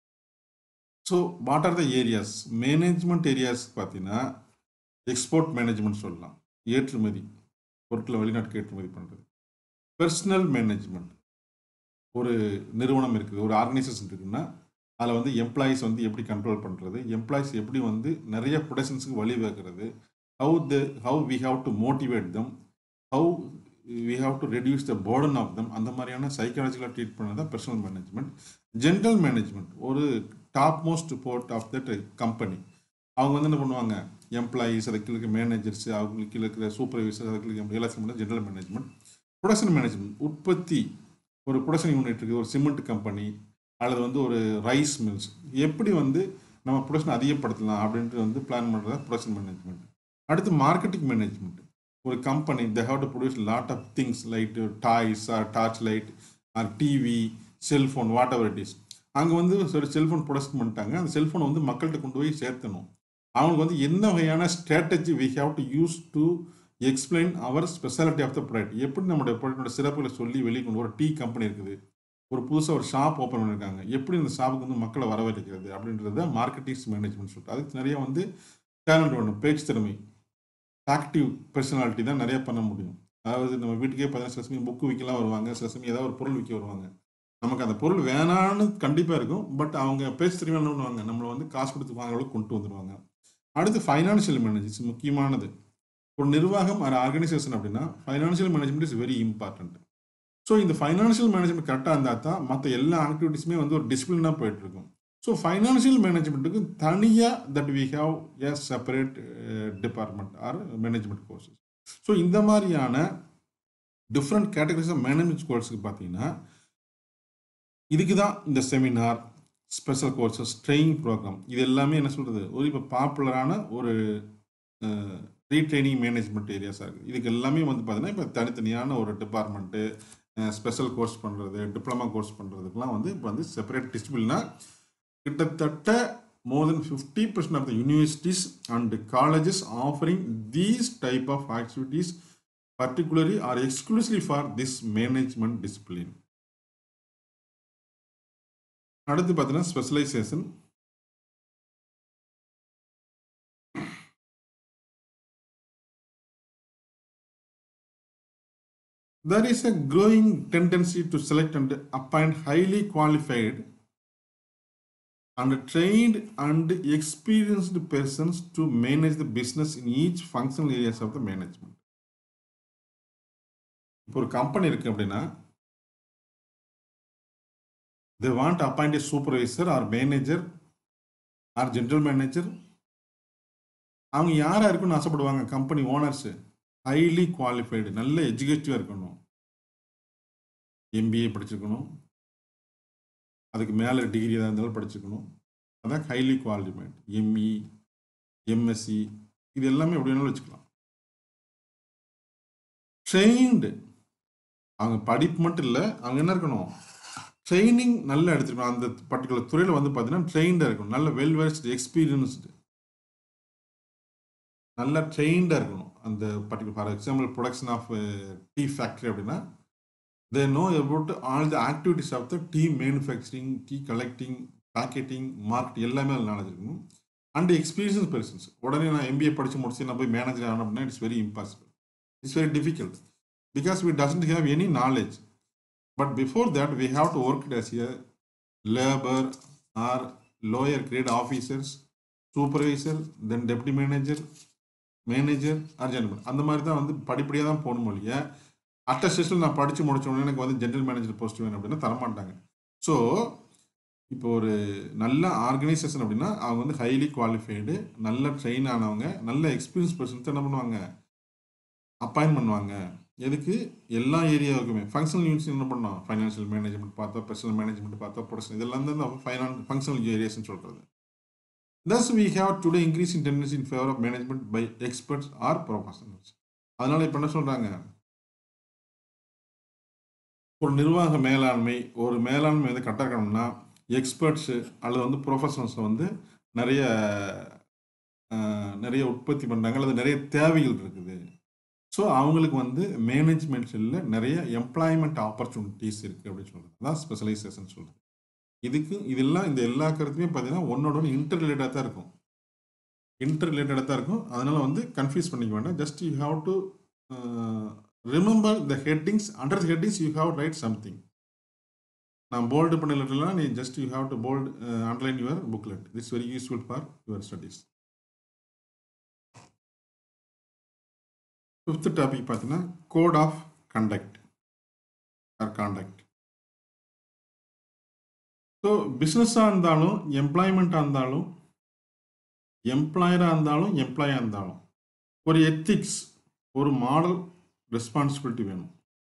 So what are the areas? Management areas பார்த்தீங்கன்னா எக்ஸ்போர்ட் மேனேஜ்மெண்ட் சொல்லலாம், ஏற்றுமதி, பொருட்களை வெளிநாட்டுக்கு ஏற்றுமதி பண்ணுறது. பர்சனல் மேனேஜ்மெண்ட், ஒரு நிறுவனம் இருக்குது, ஒரு ஆர்கனைசேஷன் இருக்குன்னா அதில் வந்து எம்ப்ளாயீஸ் வந்து எப்படி கண்ட்ரோல் பண்ணுறது, எம்ப்ளாயீஸ் எப்படி வந்து நிறைய ப்ரொடக்ஷன்ஸுக்கு வழி வைக்கிறது, how the how we have to motivate them, how we have to reduce the burden of them, அந்த மாதிரியான சைக்காலஜிக்கலாக ட்ரீட் பண்ணது தான் பர்சனல் மேனேஜ்மெண்ட். ஜென்ரல் மேனேஜ்மெண்ட், ஒரு top most board of that company, அவங்க வந்து என்ன பண்ணுவாங்க, எம்ப்ளாயீஸ், அதுக்கு கீழே மேனேஜர்ஸ், அவங்களுக்கு கீழே இருக்கிற சூப்பர்வைசர், அதுக்கு கீழே எல்லாத்தையும் பண்ண ஜென்ரல் மேனேஜ்மெண்ட். ப்ரொடக்ஷன் மேனேஜ்மெண்ட், உற்பத்தி, ஒரு ப்ரொடக்ஷன் யூனிட் இருக்குது, ஒரு சிமெண்ட் கம்பெனி அல்லது வந்து ஒரு ரைஸ் மில்ஸ், எப்படி வந்து நம்ம ப்ரொடக்ஷன் அதிகப்படுத்தலாம் அப்படின்ட்டு வந்து பிளான் பண்ணுறது ப்ரொடக்ஷன் மேனேஜ்மெண்ட். அடுத்து மார்க்கெட்டிங் மேனேஜ்மெண்ட், ஒரு company they have to produce lot of things like toys or torch light or TV, cellphone, whatever it is. அங்கே வந்து ஒரு செல்ஃபோன் ப்ரொடக்ஷன் பண்ணிட்டாங்க, அந்த செல்ஃபோனை வந்து மக்கள்கிட்ட கொண்டு போய் சேர்த்தணும். அவங்களுக்கு வந்து என்ன வகையான strategy we have to use to explain our speciality of the product, எப்படி நம்மளுடைய ப்ராடக்டோட சிறப்புகளை சொல்லி வெளியே கொண்டு. ஒரு டீ கம்பெனி இருக்குது, ஒரு புதுசாக ஒரு ஷாப் ஓப்பன் பண்ணியிருக்காங்க, எப்படி இந்த ஷாப்புக்கு வந்து மக்களை வரவேற்கிறது அப்படின்றத மார்க்கெட்டிங்ஸ் மேனேஜ்மெண்ட் சொல்லிட்டு. அதுக்கு நிறைய வந்து டேலண்ட் வேணும், பேச்சு திறமை, ஆக்டிவ் பர்சனாலிட்டி தான் நிறைய பண்ண முடியும். அதாவது நம்ம வீட்டுக்கே பார்த்தீங்கன்னா சில சமயம் புக்கு விற்கலாம் வருவாங்க, சில சமயம் ஏதாவது ஒரு பொருள் விற்க வருவாங்க. நமக்கு அந்த பொருள் வேணான்னு கண்டிப்பாக இருக்கும், பட் அவங்க பேச்சு திறமை என்ன பண்ணுவாங்க, நம்மளை வந்து காசு கொடுத்து வாங்குற அளவுக்கு கொண்டு வந்துடுவாங்க. அடுத்து ஃபைனான்ஷியல் மேனேஜ்மெண்ட் முக்கியமானது. ஒரு நிர்வாகம் ஒரு ஆர்கனைசேஷன் அப்படின்னா financial management is very important. So இந்த ஃபைனான்ஷியல் மேனேஜ்மெண்ட் கரெக்டாக இருந்தால் தான் மற்ற எல்லா ஆக்டிவிட்டீஸுமே வந்து ஒரு டிசிப்ளினாக போயிட்டு இருக்கும். ஸோ ஃபைனான்ஷியல் மேனேஜ்மெண்ட்டுக்கு தனியாக that we have a separate department or management courses. So இந்த மாதிரியான டிஃப்ரெண்ட் கேட்டகரிஸ் ஆஃப் மேனேஜ்மெண்ட் கோர்ஸுக்கு பார்த்தீங்கன்னா இதுக்கு தான் இந்த seminar, special courses, training programme, இது எல்லாமே என்ன சொல்கிறது, ஒரு இப்போ பாப்புலரான ஒரு ரீட்ரைனிங் மேனேஜ்மெண்ட் ஏரியாஸாக இருக்குது. இதுக்கு எல்லாமே வந்து பார்த்தீங்கன்னா இப்போ தனித்தனியான ஒரு டிபார்ட்மெண்ட்டு, ஸ்பெஷல் கோர்ஸ் பண்ணுறது, டிப்ளமா கோர்ஸ் பண்ணுறதுக்கெலாம் வந்து இப்போ வந்து செப்பரேட் டிசிப்ளினா கிட்டத்தட்ட more than fifty percent of the universities and colleges offering these type of activities particularly or exclusively for this management discipline. அடுத்து பார்த்தீங்கன்னா specialisation. There is a growing tendency to select and appoint highly qualified and trained and experienced persons to manage the business in each functional areas of the management. இப்போ ஒரு company இருக்கு அப்படின்னா they want to appoint a supervisor or manager or general manager. அவங்க யாரா இருக்குன்னு ஆசைப்படுவாங்க company owners? Highly qualified, நல்ல எஜுகேட்டிவாக இருக்கணும், எம்பிஏ படிச்சிருக்கணும், அதுக்கு மேலே டிகிரி எதாக இருந்தாலும் படிச்சிருக்கணும், அதான் ஹைலி குவாலிஃபைடு. எம்இ, எம்எஸ்சி இது எல்லாமே எப்படி வேணாலும் வச்சுக்கலாம். ட்ரெயின்டு, அவங்க படிப்பு மட்டும் இல்லை, அவங்க என்ன இருக்கணும், ட்ரைனிங் நல்லா எடுத்துருக்கணும். அந்த பர்டிகுலர் துறையில் வந்து பார்த்தீங்கன்னா ட்ரெயின்டாக இருக்கணும், நல்ல வெல் வெர்ஸ்டு, எக்ஸ்பீரியன்ஸ்டு, நல்லா ட்ரெயின்டாக இருக்கணும். அந்த particular for example production of tea factory அப்படின்னா they know about all the activities of the tea manufacturing, tea collecting, packaging, market எல்லாமே அதில் நாலேஜ் இருக்கணும். And experience persons. உடனே நான் எம்பிஏ படித்து முடிச்சு நான் போய் மேனேஜர் ஆகணும் அப்படின்னா it's very impossible, it's very difficult because we doesn't have any knowledge. But before that we have to work as a labor or lower grade officers, supervisor, then deputy manager, manager or general. அந்த மாதிரி தான் வந்து படிப்படியாக தான் போகணும் இல்லையா. அட்ட ஸ்டேஷனில் நான் படித்து முடிச்சோடனே எனக்கு வந்து ஜென்ரல் மேனேஜர் போஸ்ட் வேணும் அப்படின்னா தரமாட்டாங்க. ஸோ இப்போ ஒரு நல்ல ஆர்கனைசேஷன் அப்படின்னா அவங்க வந்து ஹைலி குவாலிஃபைடு, நல்ல ட்ரெயின் ஆனவங்க, நல்ல எக்ஸ்பீரியன்ஸ் பர்சன்ஸ் என்ன பண்ணுவாங்க, அப்பாயின்ட் பண்ணுவாங்க. எதுக்கு? எல்லா ஏரியாவுக்குமே. ஃபங்க்ஷனல் யூனிட்ஸ் என்ன பண்ணோம், ஃபைனான்ஷியல் மேனேஜ்மெண்ட் பார்த்தா, பர்சனல் மேனேஜ்மெண்ட் பார்த்தா, ப்ரொடக்ஷன், இதெல்லாம் தான் ஃபைனான் ஃபங்க்ஷனல் ஏரியாஸ்ன்னு சொல்கிறது. Thus, we have today increasing tendency in favor of management by experts or professionals. அதனால இப்போ என்ன சொல்கிறாங்க, ஒரு நிர்வாக மேலாண்மை ஒரு மேலாண்மை வந்து கரெக்டாக இருக்கணும்னா எக்ஸ்பர்ட்ஸு அல்லது வந்து ப்ரொஃபஷனல்ஸ் வந்து நிறைய அஹ், நிறைய உற்பத்தி பண்ணுறாங்க அல்லது நிறைய தேவைகள் இருக்குது. ஸோ அவங்களுக்கு வந்து மேனேஜ்மெண்ட்ஸில் நிறைய எம்ப்ளாய்மெண்ட் ஆப்பர்ச்சுனிட்டிஸ் இருக்குது அப்படின்னு சொல்கிறது. அதான் ஸ்பெஷலைசேஷன் சொல்கிறது. இதுக்கு இதெல்லாம் இந்த எல்லா கருத்துமே பார்த்தீங்கன்னா ஒன்னோட ஒன்று இன்டர் ரிலேட்டாக தான் இருக்கும் இன்டர் ரிலேட்டடாக தான் இருக்கும். அதனால் வந்து கன்ஃபியூஸ் பண்ணிக்க வேண்டாம். Just you have to remember the headings. Under the headings you have write something. நான் போல்டு பண்ண லெட்டர்லாம் நீ just you have to bold underline your booklet. This very useful for your studies. Fifth topic பார்த்தீங்கன்னா code of conduct or contact. So பிஸ்னஸாக இருந்தாலும் எம்ப்ளாய்மெண்ட்டாக இருந்தாலும் எம்ப்ளாயராக இருந்தாலும் எம்ப்ளாயாக இருந்தாலும் ஒரு எத்திக்ஸ் ஒரு மாடல் ரெஸ்பான்சிபிலிட்டி வேணும்.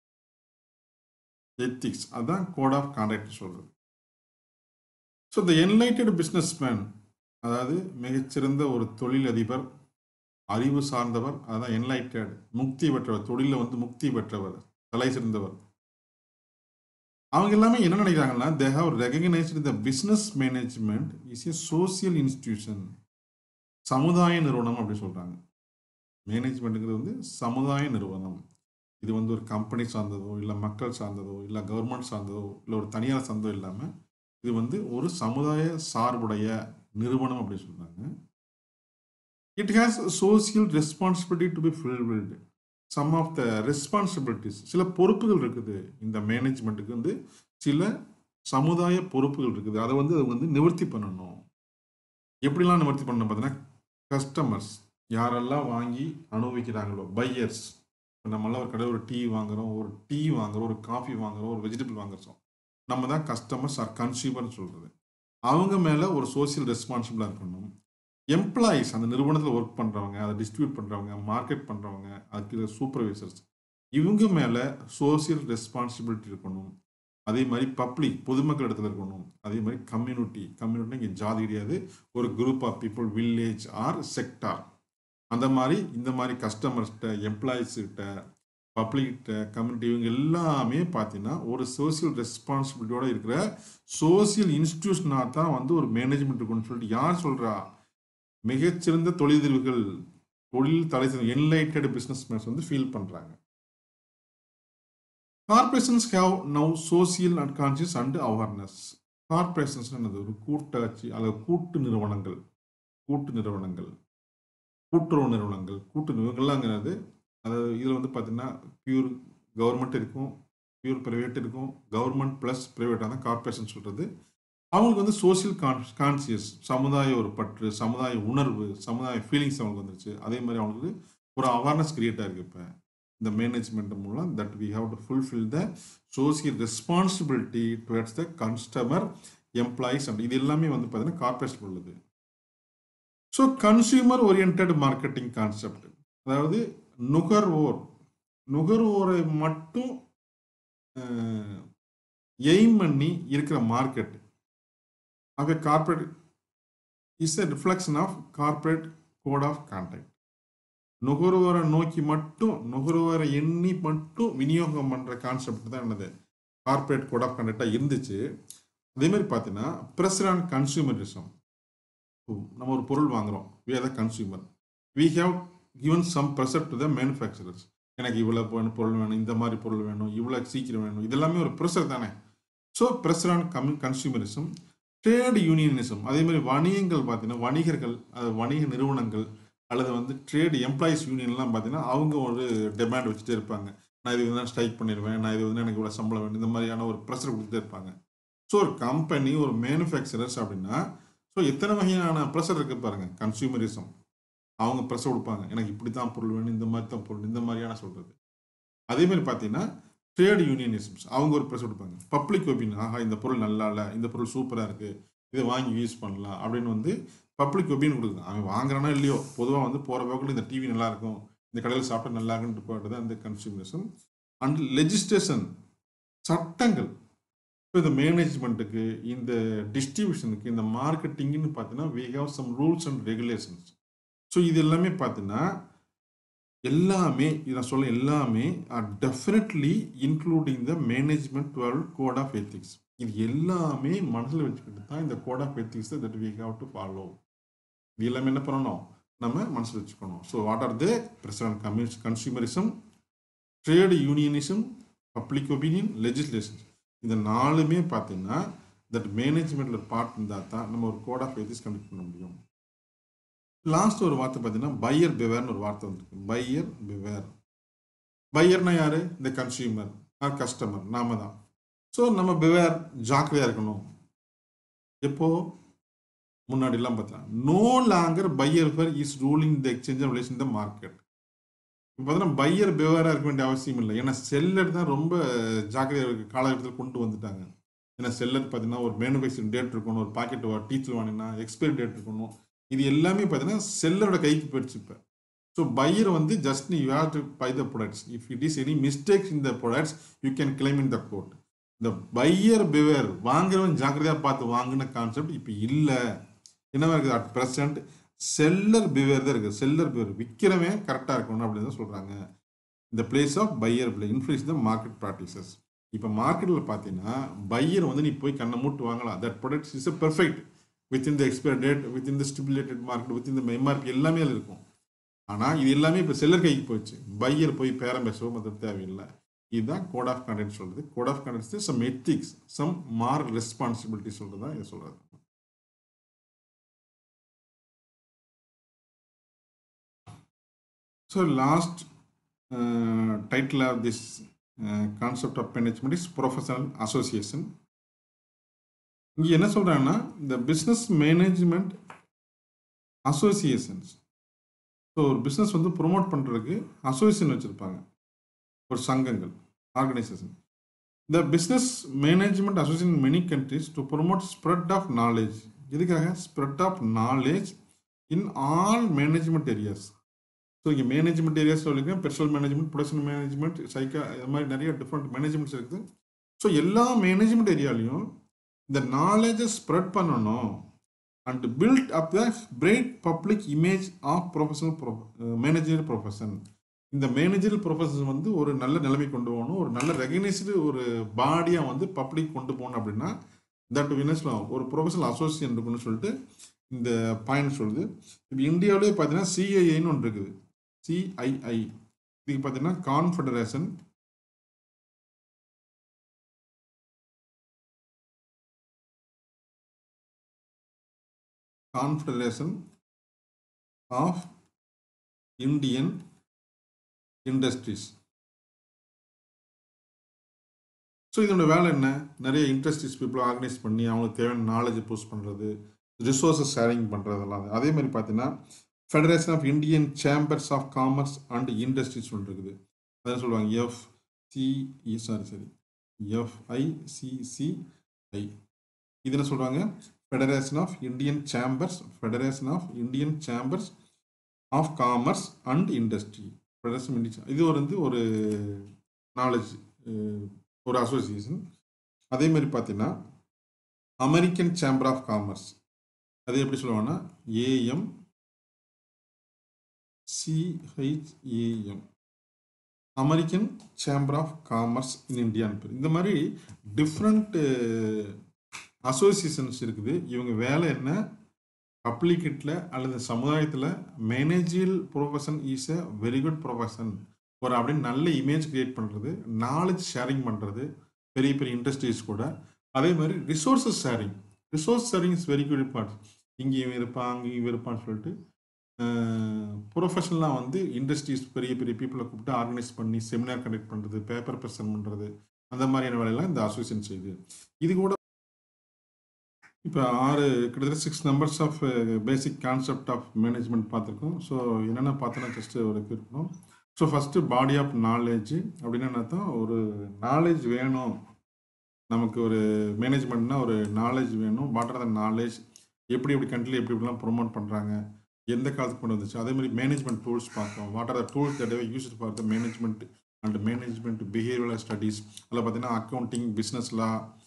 எத்திக்ஸ் அதுதான் கோட் ஆஃப் காண்டக்ட் சொல்கிறது. So the enlightened business man, அதாவது மிகச்சிறந்த ஒரு தொழிலதிபர், அறிவு சார்ந்தவர், அதான் என்லைட்டட், முக்தி பெற்றவர், தொழிலில் வந்து முக்தி பெற்றவர், தலை சிறந்தவர். அவங்க எல்லாமே என்ன நினைக்கிறாங்கன்னா, they have recognised the business management is a social institution. சமுதாய நிறுவனம் அப்படி சொல்கிறாங்க. மேனேஜ்மெண்ட்டுங்கிறது வந்து சமுதாய நிறுவனம். இது வந்து ஒரு கம்பெனி சார்ந்ததோ இல்லை மக்கள் சார்ந்ததோ இல்லை கவர்மெண்ட் சார்ந்ததோ இல்லை ஒரு தனியார் சார்ந்ததோ இல்லாமல் இது வந்து ஒரு சமுதாய சார்புடைய நிறுவனம் அப்படி சொல்கிறாங்க. It has social responsibility to be fulfilled. Some of the responsibilities, சில பொறுப்புகள் இருக்குது இந்த மேனேஜ்மெண்ட்டுக்கு வந்து சில சமுதாய பொறுப்புகள் இருக்குது. அதை வந்து அது வந்து நிவர்த்தி பண்ணணும். எப்படிலாம் நிவர்த்தி பண்ணணும் பார்த்தீங்கன்னா, கஸ்டமர்ஸ் யாரெல்லாம் வாங்கி அனுபவிக்கிறாங்களோ, பையர்ஸ், இப்போ நம்மளாம் ஒரு கடை ஒரு டீ வாங்குகிறோம், ஒரு டீ வாங்குகிறோம், ஒரு காஃபி வாங்குகிறோம், ஒரு வெஜிடபிள் வாங்குறோம், நம்ம தான் கஸ்டமர்ஸ் ஆர் கன்சியூமர்னு சொல்கிறது. அவங்க மேலே ஒரு சோசியல் ரெஸ்பான்சிபிளாக இருக்கணும். எம்ப்ளாயீஸ், அந்த நிறுவனத்தில் ஒர்க் பண்ணுறவங்க, அதை டிஸ்ட்ரிபியூட் பண்ணுறவங்க, மார்க்கெட் பண்ணுறவங்க, அதுக்கு சூப்பர்வைசர்ஸ், இவங்க மேலே சோசியல் ரெஸ்பான்சிபிலிட்டி இருக்கணும். அதே மாதிரி பப்ளிக், பொதுமக்கள் இடத்துல இருக்கணும். அதே மாதிரி கம்யூனிட்டி, கம்யூனிட்டி இங்கே ஜாதி கிடையாது, ஒரு group of people, village or sector, அந்த மாதிரி இந்த மாதிரி கஸ்டமர்ஸ்கிட்ட, எம்ப்ளாயீஸ்கிட்ட, பப்ளிக்கிட்ட, கம்யூனிட்டி, இவங்க எல்லாமே பார்த்தீங்கன்னா ஒரு சோசியல் ரெஸ்பான்சிபிலிட்டியோடு இருக்கிற சோசியல் இன்ஸ்டிடியூஷனாக தான் வந்து ஒரு மேனேஜ்மெண்ட் இருக்குன்னு சொல்லிட்டு யார் சொல்கிறா? மிகச்சிறந்த தொழிலதிபர்கள், தொழில் தலை சிறந்த என்லைட்டட் பிஸ்னஸ் மேன்ஸ் வந்து ஃபீல் பண்ணுறாங்க. Corporations have now social and conscious and awareness. Corporations என்னது? ஒரு கூட்டாட்சி அல்லது கூட்டு நிறுவனங்கள், கூட்டு நிறுவனங்கள், கூட்டுறவு நிறுவனங்கள், கூட்டு நிறுவனங்கள்லாங்கிறது. அதாவது இதில் வந்து பார்த்தீங்கன்னா பியூர் கவர்மெண்ட் இருக்கும், பியூர் ப்ரைவேட் இருக்கும், கவர்மெண்ட் ப்ளஸ் ப்ரைவேட்டாக தான் கார்பரேஷன் சொல்கிறது. அவங்களுக்கு வந்து சோசியல் கான் கான்சியஸ், சமுதாய ஒரு பற்று, சமுதாய உணர்வு, சமுதாய ஃபீலிங்ஸ் அவங்களுக்கு வந்துருச்சு. அதே மாதிரி அவங்களுக்கு ஒரு அவேர்னஸ் கிரியேட் ஆகிருக்கு. இப்போ இந்த மேனேஜ்மெண்ட் மூலம் that we have to fulfil the social responsibility towards the customer, employees and இது எல்லாமே வந்து பார்த்தீங்கன்னா கார்பரேஷன் உள்ளது. So consumer orient marketing concept, அதாவது நுகர்வோர், நுகர்வோரை மட்டும் எய்ம் பண்ணி இருக்கிற மார்க்கெட். ஆக corporate is a reflection of corporate code of contact. நுகர்வோரை நோக்கி மட்டும், நுகர்வோரை எண்ணி மட்டும் விநியோகம் பண்ணுற கான்செப்ட் தான் என்னது கார்பரேட் கோட் ஆஃப் கான்டாக்டாக இருந்துச்சு. அதே மாதிரி பார்த்தீங்கன்னா ப்ரெஷர் ஆன் கன்சியூமரிசம். நம்ம ஒரு பொருள் வாங்குகிறோம், we are the consumer, we have given some pressure to the manufacturers. எனக்கு இவ்வளோ பொருள் வேணும், இந்த மாதிரி பொருள் வேணும், இவ்வளோ சீக்கிரம் வேணும், இதெல்லாமே ஒரு ப்ரெஷர் தானே. So pressure on come consumerism. Trade unionism, அதே மாதிரி வணிகங்கள் பார்த்தீங்கன்னா வணிகர்கள், அது வணிக நிறுவனங்கள் அல்லது வந்து ட்ரேட் எம்ப்ளாயீஸ் யூனியன்லாம் பார்த்தீங்கன்னா அவங்க ஒரு டிமாண்ட் வச்சுட்டே இருப்பாங்க. நான் இது வந்து ஸ்ட்ரைக் பண்ணிடுவேன், நான் இது வந்து எனக்கு இவ்வளோ சம்பளம் வேணும், இந்த மாதிரியான ஒரு ப்ரெஷர் கொடுத்துட்டே இருப்பாங்க. ஸோ ஒரு கம்பெனி, ஒரு மேனுஃபேக்சரர்ஸ் அப்படின்னா ஸோ எத்தனை வகையான ப்ரெஷர் இருக்குது பாருங்கள். கன்சியூமரிசம், அவங்க ப்ரெஷர் கொடுப்பாங்க, எனக்கு இப்படி தான் பொருள் வேணும், இந்த மாதிரி தான் பொருள், இந்த மாதிரியான சொல்கிறது. அதே மாதிரி பார்த்தீங்கன்னா ட்ரேட் யூனியனிசம்ஸ், அவங்க ஒரு ப்ரெஷர் கொடுப்பாங்க. பப்ளிக் ஒப்பீனியன், ஆஹா இந்த பொருள் நல்லா இல்லை, இந்த பொருள் சூப்பராக இருக்குது, இதை வாங்கி யூஸ் பண்ணலாம் அப்படின்னு வந்து பப்ளிக் ஒப்பீனியன் கொடுக்குது. அவன் வாங்குறானோ இல்லையோ, பொதுவாக வந்து போகிற போக்கில் இந்த டிவி நல்லாயிருக்கும், இந்த கடையில் சாப்பிட்டா நல்லா இருக்குன்ட்டு போட்டு தான் இந்த கன்சியூமரிசம். அண்ட் லெஜிஸ்லேஷன், சட்டங்கள். ஸோ இந்த மேனேஜ்மெண்ட்டுக்கு, இந்த டிஸ்ட்ரிபியூஷனுக்கு, இந்த மார்க்கெட்டிங்னு பார்த்தீங்கன்னா we have some rules and regulations. So இது எல்லாமே பார்த்தீங்கன்னா எல்லாமே நான் சொல்ல எல்லாமே are definitely including the management dwell code of ethics. இது எல்லாமே மனசில் வச்சுக்கிட்டு தான் இந்த code of ethics that we have to follow. இது எல்லாமே என்ன பண்ணணும், நம்ம மனசில் வச்சுக்கணும். So what are the president communist consumerism, trade unionism, public opinion, legislation. இந்த நாலுமே பார்த்தீங்கன்னா தட் மேனேஜ்மெண்ட்டில் பார்ட் இருந்தால் தான் நம்ம ஒரு கோட் ஆஃப் எத்திக்ஸ் கண்டக்ட் பண்ண முடியும். லாஸ்ட் ஒரு வார்த்தை பார்த்தீங்கன்னா பையர் பிவேர்னு ஒரு வார்த்தை வந்துருக்கு. Pier beware. பையர்னா யாரு? இந்த கன்சியூமர் ஆர் கஸ்டமர், நாம தான். ஸோ நம்ம பிவேர் ஜாக்கிரதையாக இருக்கணும். எப்போ முன்னாடிலாம் பார்த்தா no longer buyer for is ruling the exchange of relation the market. இப்போ பார்த்தீங்கன்னா பையர் பிவேராக இருக்க வேண்டிய அவசியம் இல்லை. ஏன்னா செல்லர் தான் ரொம்ப ஜாக்கிரதையாக காலகட்டத்தில் கொண்டு வந்துட்டாங்க. ஏன்னா செல்லர் பார்த்தீங்கன்னா ஒரு மேனுஃபேக்சரிங் டேட் இருக்கணும், ஒரு பாக்கெட் டீச்சர் வாங்கினா எக்ஸ்பைரி டேட் இருக்கணும். இது எல்லாமே பார்த்தீங்கன்னா செல்லரோட கைக்கு போயிடுச்சு இப்போ. ஸோ பையர் வந்து just you have to buy the products. If it is any mistakes in the products you can claim in the court. இந்த பையர் பிவேர் வாங்குறவன் ஜாக்கிரதையாக பார்த்து வாங்கின கான்செப்ட் இப்போ இல்லை. என்னவா இருக்குது அட் ப்ரெசன்ட் செல்லர் பிவேர் தான் இருக்குது. செல்லர் பிவேர் விற்கிறவன் கரெக்டாக இருக்கணும் அப்படின்னு தான் சொல்கிறாங்க. இந்த place of buyer play influence the market practices. இப்போ மார்க்கெட்டில் பார்த்தீங்கன்னா பையர் வந்து நீ போய் கண்ணை மூட்டு வாங்கலாம். That products is a perfect within the expiry date, within the stipulated market, within the MRP எல்லாமே அதில் இருக்கும். ஆனால் இது எல்லாமே இப்போ செல்லர் கைக்கு போயிடுச்சு. பையர் போய் பேரம் பேசவோ மற்ற தேவையில்லை. இதுதான் கோட் ஆஃப் கான்டக்ட் சொல்கிறது. Code of contact some ethics, some moral responsibility சொல்கிறது தான் இதை சொல்கிறது. So last title of this concept of management is professional association. இங்கே என்ன சொல்கிறாங்கன்னா இந்த பிஸ்னஸ் மேனேஜ்மெண்ட் அசோசியேஷன்ஸ். ஸோ ஒரு பிஸ்னஸ் வந்து ப்ரொமோட் பண்ணுறதுக்கு அசோசியேஷன் வச்சுருப்பாங்க, ஒரு சங்கங்கள், organisation. The business management association in many countries to promote spread of knowledge. எதுக்காக? Spread of knowledge in all management areas. So இங்கே மேனேஜ்மெண்ட் ஏரியாஸ் சொல்லியிருக்கேன், பெர்சனல் மேனேஜ்மெண்ட், ப்ரொடக்ஷன் மேனேஜ்மெண்ட், சைக்கா, இது மாதிரி நிறைய டிஃப்ரெண்ட் மேனேஜ்மெண்ட்ஸ் இருக்குது. ஸோ எல்லா மேனேஜ்மெண்ட் ஏரியாலையும் இந்த நாலேஜை ஸ்ப்ரெட் பண்ணணும் and build up the bright public image of professional pro managerial profession. இந்த மேனேஜரியல் ப்ரொஃபஷன் வந்து ஒரு நல்ல நிலைமை கொண்டு போகணும், ஒரு நல்ல ரெகனைஸ்டு ஒரு பாடியாக வந்து பப்ளிக் கொண்டு போகணும். அப்படின்னா தட் என்ன சொல்லலாம், ஒரு ப்ரொஃபஷனல் அசோசியேஷன் இருக்குன்னு சொல்லிட்டு இந்த பாயிண்ட் சொல்லுது. இப்போ இந்தியாவிலே பார்த்தீங்கன்னா சிஐஐன்னு ஒன்று இருக்குது. சிஐஐ இதுக்கு பார்த்தீங்கன்னா confederation confederation of Indian industries. So இதோட வேலை என்ன? நிறைய இண்டஸ்ட்ரீஸ் பீப்புளை ஆர்கனைஸ் பண்ணி அவங்களுக்கு தேவையான நாலேஜை பூஸ்ட் பண்ணுறது, ரிசோர்ஸஸ் ஷேரிங் பண்ணுறதெல்லாம். அதே மாதிரி பார்த்தீங்கன்னா federation of Indian chambers of commerce and industries ஒன்று இருக்குது. அதான் சொல்லுவாங்க எஃப்சிஇ சாரி சரி எஃப்ஐசிசிஐ. இது என்ன சொல்கிறாங்க? Federation of Indian chambers, federation of Indian chambers of commerce and industry, federation Indian. இது ஒரு வந்து ஒரு நாலேஜ் ஒரு அசோசியேஷன். அதே மாதிரி பார்த்தீங்கன்னா அமெரிக்கன் சேம்பர் ஆஃப் காமர்ஸ், அது எப்படி சொல்லுவாங்கன்னா AM CHAM, American chamber of commerce in இந்தியான்னு பேர். இந்த மாதிரி டிஃப்ரெண்ட் அசோசியேஷன்ஸ் இருக்குது. இவங்க வேலை என்ன? பப்ளிக்கில் அல்லது சமுதாயத்தில் managerial profession is a very good profession, ஒரு அப்படின்னு நல்ல இமேஜ் கிரியேட் பண்ணுறது, நாலேஜ் ஷேரிங் பண்ணுறது பெரிய பெரிய இண்டஸ்ட்ரீஸ் கூட. அதே மாதிரி resources sharing, resource sharing is very good impart. இங்கே இவன் இருப்பான் அங்கே இவன் இருப்பான்னு சொல்லிட்டு ப்ரொஃபஷனலாக வந்து இண்டஸ்ட்ரீஸ் பெரிய பெரிய பீப்புளை கூப்பிட்டு ஆர்கனைஸ் பண்ணி செமினார் கண்டக்ட் பண்ணுறது, பேப்பர் ப்ரெசன்ட் பண்ணுறது, அந்த மாதிரியான வேலையெல்லாம் இந்த அசோசியேஷன் செய்யுது. இது கூட இப்போ ஆறு கிட்டத்தட்ட six numbers of basic concept of management பார்த்துருக்கோம். ஸோ என்னென்ன பார்த்தோன்னா ஜஸ்ட்டு ஒரு இருக்கணும். So first body of knowledge அப்படின்னா என்ன தான், ஒரு நாலேஜ் வேணும் நமக்கு. ஒரு மேனேஜ்மெண்ட்னா ஒரு நாலேஜ் வேணும். வாட் ஆர் த நாலேஜ், எப்படி எப்படி கண்ட்ரியில் எப்படி எப்படிலாம் ப்ரொமோட் பண்ணுறாங்க, எந்த காலத்துக்கு கொண்டு வந்துச்சு. அதே மாதிரி மேனேஜ்மெண்ட் டூல்ஸ் பார்த்தோம். What are the tools that use for the management and management behavioural studies. அதில் பார்த்தீங்கன்னா accounting, business law,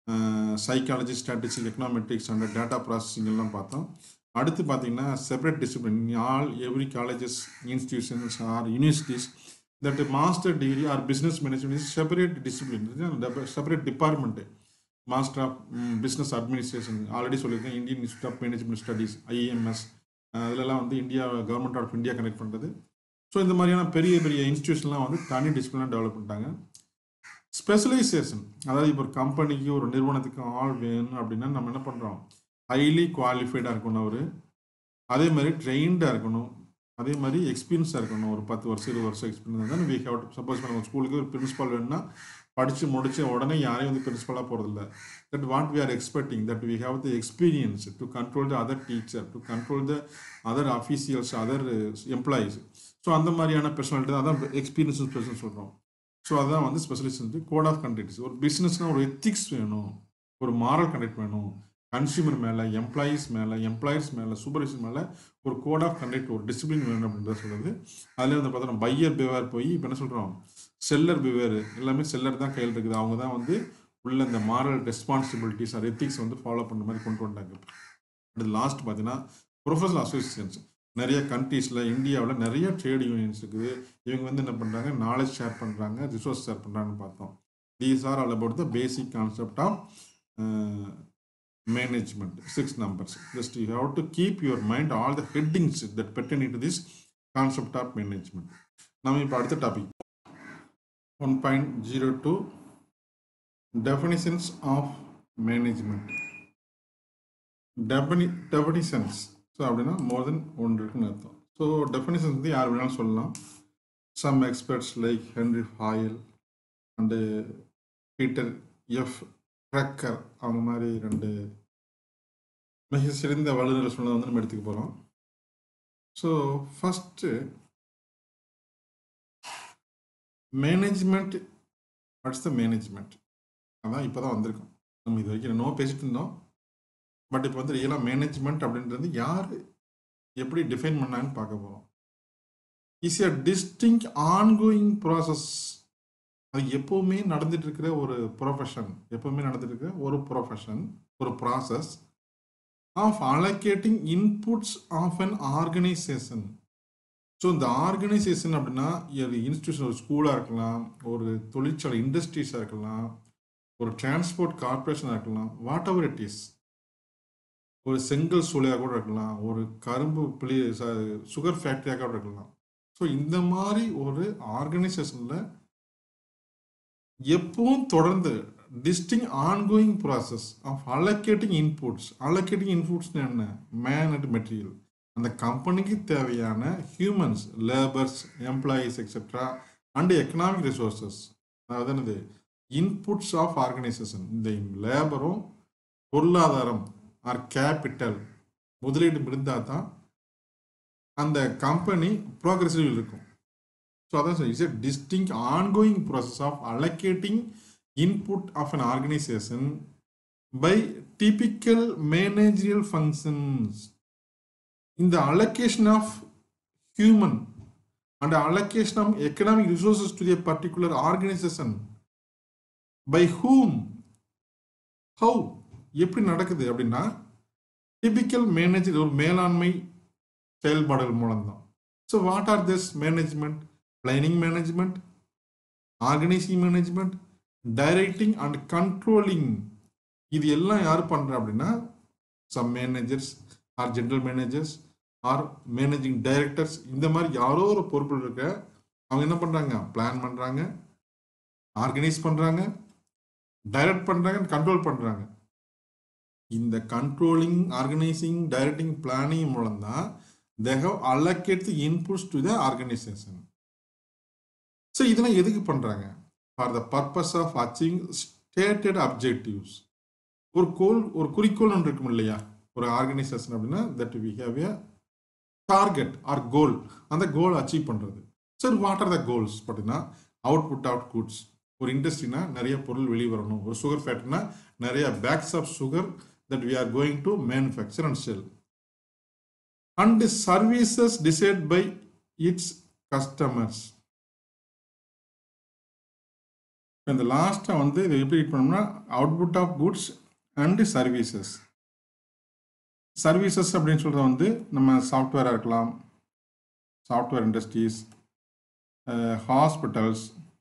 psychology, statistics, econometrics and data processing எல்லாம் பார்த்தோம். அடுத்து பார்த்தீங்கன்னா separate discipline all every colleges, institutions or universities that master degree or business management is separate discipline, separate department. Master of business administration already சொல்லியிருக்கேன். Indian institute of management studies IMS, அதிலெல்லாம் வந்து India government of India connect பண்ணுறது. So இந்த மாதிரியான பெரிய பெரிய இன்ஸ்டியூஷன்லாம் வந்து தனி டிசிப்ளினாக டெவலப் பண்ணிட்டாங்க. ஸ்பெஷலைசேஷன், அதாவது இப்போ ஒரு கம்பெனிக்கு ஒரு நிறுவனத்துக்கு ஆள் வேணும் அப்படின்னா நம்ம என்ன பண்ணுறோம், ஹைலி குவாலிஃபைடாக இருக்கணும் அவர், அதே மாதிரி ட்ரெயின்டாக இருக்கணும், அதே மாதிரி எக்ஸ்பீரியன்ஸாக இருக்கணும். ஒரு பத்து வருஷம் இருபது வருஷம் எக்ஸ்பீரியன்ஸ் தான் வி ஹேவ் டு. சப்போஸ் நம்ம ஸ்கூலுக்கு ஒரு பிரின்சிபால் வேணும்னா படித்து முடிச்சு உடனே யாரையும் வந்து பிரின்சிபலாக போகிறதில்ல. That what we are expecting that we have the experience to control the other teacher, to control the other officials, other employees. So அந்த மாதிரியான பர்சனாலிட்டி தான் அதான் எக்ஸ்பீரியன்ஸ் பர்சன் சொல்கிறோம். ஸோ அதான் வந்து ஸ்பெஷலிஸ்ட். கோட் ஆஃப் கண்டக்ட்ஸ், ஒரு பிஸ்னஸ்னால் ஒரு ethics வேணும், ஒரு மாரல் கண்டக்ட் வேணும். கன்சியூமர் மேலே, எம்ப்ளாயீஸ் மேலே, எம்ப்ளாயர்ஸ் மேலே, சூப்பர்வைசர் மேலே ஒரு கோட் ஆஃப் கண்டக்ட், ஒரு டிசிப்ளின் வேணும் அப்படின்றத சொல்கிறது. அதில் வந்து பார்த்தோன்னா பையர் பிவேர் போய் இப்போ என்ன சொல்கிறோம், செல்லர் பிவேர், எல்லாமே செல்லர் தான் கையில் இருக்குது. அவங்க தான் வந்து உள்ள இந்த மாரல் ரெஸ்பான்சிபிலிட்டிஸ் ஆர் எத்திக்ஸ் வந்து ஃபாலோ பண்ணுற மாதிரி கொண்டு வந்தாங்க. அடுத்து லாஸ்ட் பார்த்தீங்கன்னா ப்ரொஃபஷனல் அசோசியேஷன்ஸ். நிறைய கண்ட்ரீஸில், இந்தியாவில் நிறைய ட்ரேட் யூனியன்ஸ் இருக்குது. இவங்க வந்து என்ன பண்ணுறாங்க, நாலேஜ் ஷேர் பண்ணுறாங்க, ரிசோர்ஸ் ஷேர் பண்ணுறாங்கன்னு பார்த்தோம். These are all about the basic concept of management. Six numbers. Just you have to keep your mind all the headings that pertain to this concept of management. Now we part the topic one point zero two definitions of management. Defini definitions. So அப்படினா more than one இருக்குன்னு அர்த்தம். So definitions வந்து யார் வேணாலும் சொல்லலாம். Some experts like Henry Hoyle and Peter F. Drucker அவங்க மாதிரி ரெண்டு மிக சிறந்த வல்லுநர்கள் சொன்னதை வந்து நம்ம எடுத்துக்க போகிறோம். So first management. What's the management, அதான் இப்போ தான் வந்திருக்கோம். நம்ம இது வரைக்கும் என்னோ பேசிட்டு இருந்தோம். பட் இப்போ வந்து ரியலாக மேனேஜ்மெண்ட் அப்படின்றது யார் எப்படி டிஃபைன் பண்ணாங்கன்னு பார்க்க போகிறோம். Is a distinct ongoing process. அது எப்போவுமே நடந்துட்டு இருக்கிற ஒரு ப்ரொஃபஷன், எப்போவுமே நடந்துட்டு இருக்கிற ஒரு ப்ரொஃபஷன், ஒரு process of allocating inputs of an organization. So இந்த ஆர்கனைசேஷன் அப்படின்னா ஒரு இன்ஸ்டியூஷன், ஒரு ஸ்கூலாக இருக்கலாம், ஒரு தொழிற்சாலை இண்டஸ்ட்ரீஸாக இருக்கலாம், ஒரு டிரான்ஸ்போர்ட் கார்பரேஷனாக இருக்கலாம், வாட் எவர் இட் இஸ், ஒரு செங்கல் சூளையாக கூட இருக்கலாம், ஒரு கரும்பு பிளி சுகர் ஃபேக்ட்ரியாக கூட இருக்கலாம். ஸோ இந்த மாதிரி ஒரு ஆர்கனைசேஷனில் எப்பவும் தொடர்ந்து distinct ongoing process of allocating inputs. Allocating inputs என்ன, man and material. அந்த கம்பெனிக்கு தேவையான humans, labours, employees etcetera and economic resources. அதாவது என்னது, இன்புட்ஸ் ஆஃப் ஆர்கனைசேஷன். இந்த லேபரும் பொருளாதாரம் ஆர் கேபிட்டல் முதலீடு இருந்தால் தான் அந்த கம்பெனி ப்ரோக்ரெசிவ் இருக்கும். ஸோ அதான் sir, it's a distinct ongoing process of allocating input of an organization by typical managerial functions. In the allocation of human and allocation of economic resources to a particular organization, by whom, how, எப்படி நடக்குது அப்படின்னா typical manager, ஒரு மேலாண்மை செயல்பாடுகள் மூலம்தான். So what are this management? Planning management, organising management, directing and controlling. இது எல்லாம் யார் பண்ணுறா அப்படின்னா some managers or general managers or managing directors, இந்த மாதிரி யாரோ ஒரு பொறுப்பில் இருக்க அவங்க என்ன பண்ணுறாங்க, பிளான் பண்ணுறாங்க, ஆர்கனைஸ் பண்ணுறாங்க, டைரக்ட் பண்ணுறாங்க, கண்ட்ரோல் பண்ணுறாங்க. இந்த கண்ட்ரோலிங், ஆர்கனைசிங், டைரக்டிங், பிளானிங் மூலம் தான் they have allocated the inputs to the organization. So இதெல்லாம் எதுக்கு பண்ணுறாங்க? For the purpose of achieving stated objectives. ஒரு கோல், ஒரு குறிக்கோள் ஒன்று இருக்கும் இல்லையா ஒரு ஆர்கனைசேஷன் அப்படின்னா, that we have a target or goal. அந்த கோல் அச்சீவ் பண்ணுறது. சரி, வாட் ஆர் த கோல்ஸ் பார்த்தீங்கன்னா, அவுட்புட் ஆஃப் குட்ஸ். ஒரு இண்டஸ்ட்ரினா நிறைய பொருள் வெளியே வரணும். ஒரு சுகர் ஃபேக்ட்ரினா நிறைய bags of sugar that we are going to manufacture and sell. And the services decided by its customers. இந்த லாஸ்ட்டாக வந்து இதை எப்படி ரீட் பண்ணோம்னா output of goods and services. Services அப்படின்னு சொல்கிறது வந்து நம்ம சாஃப்ட்வேராக இருக்கலாம், software industries, hospitals,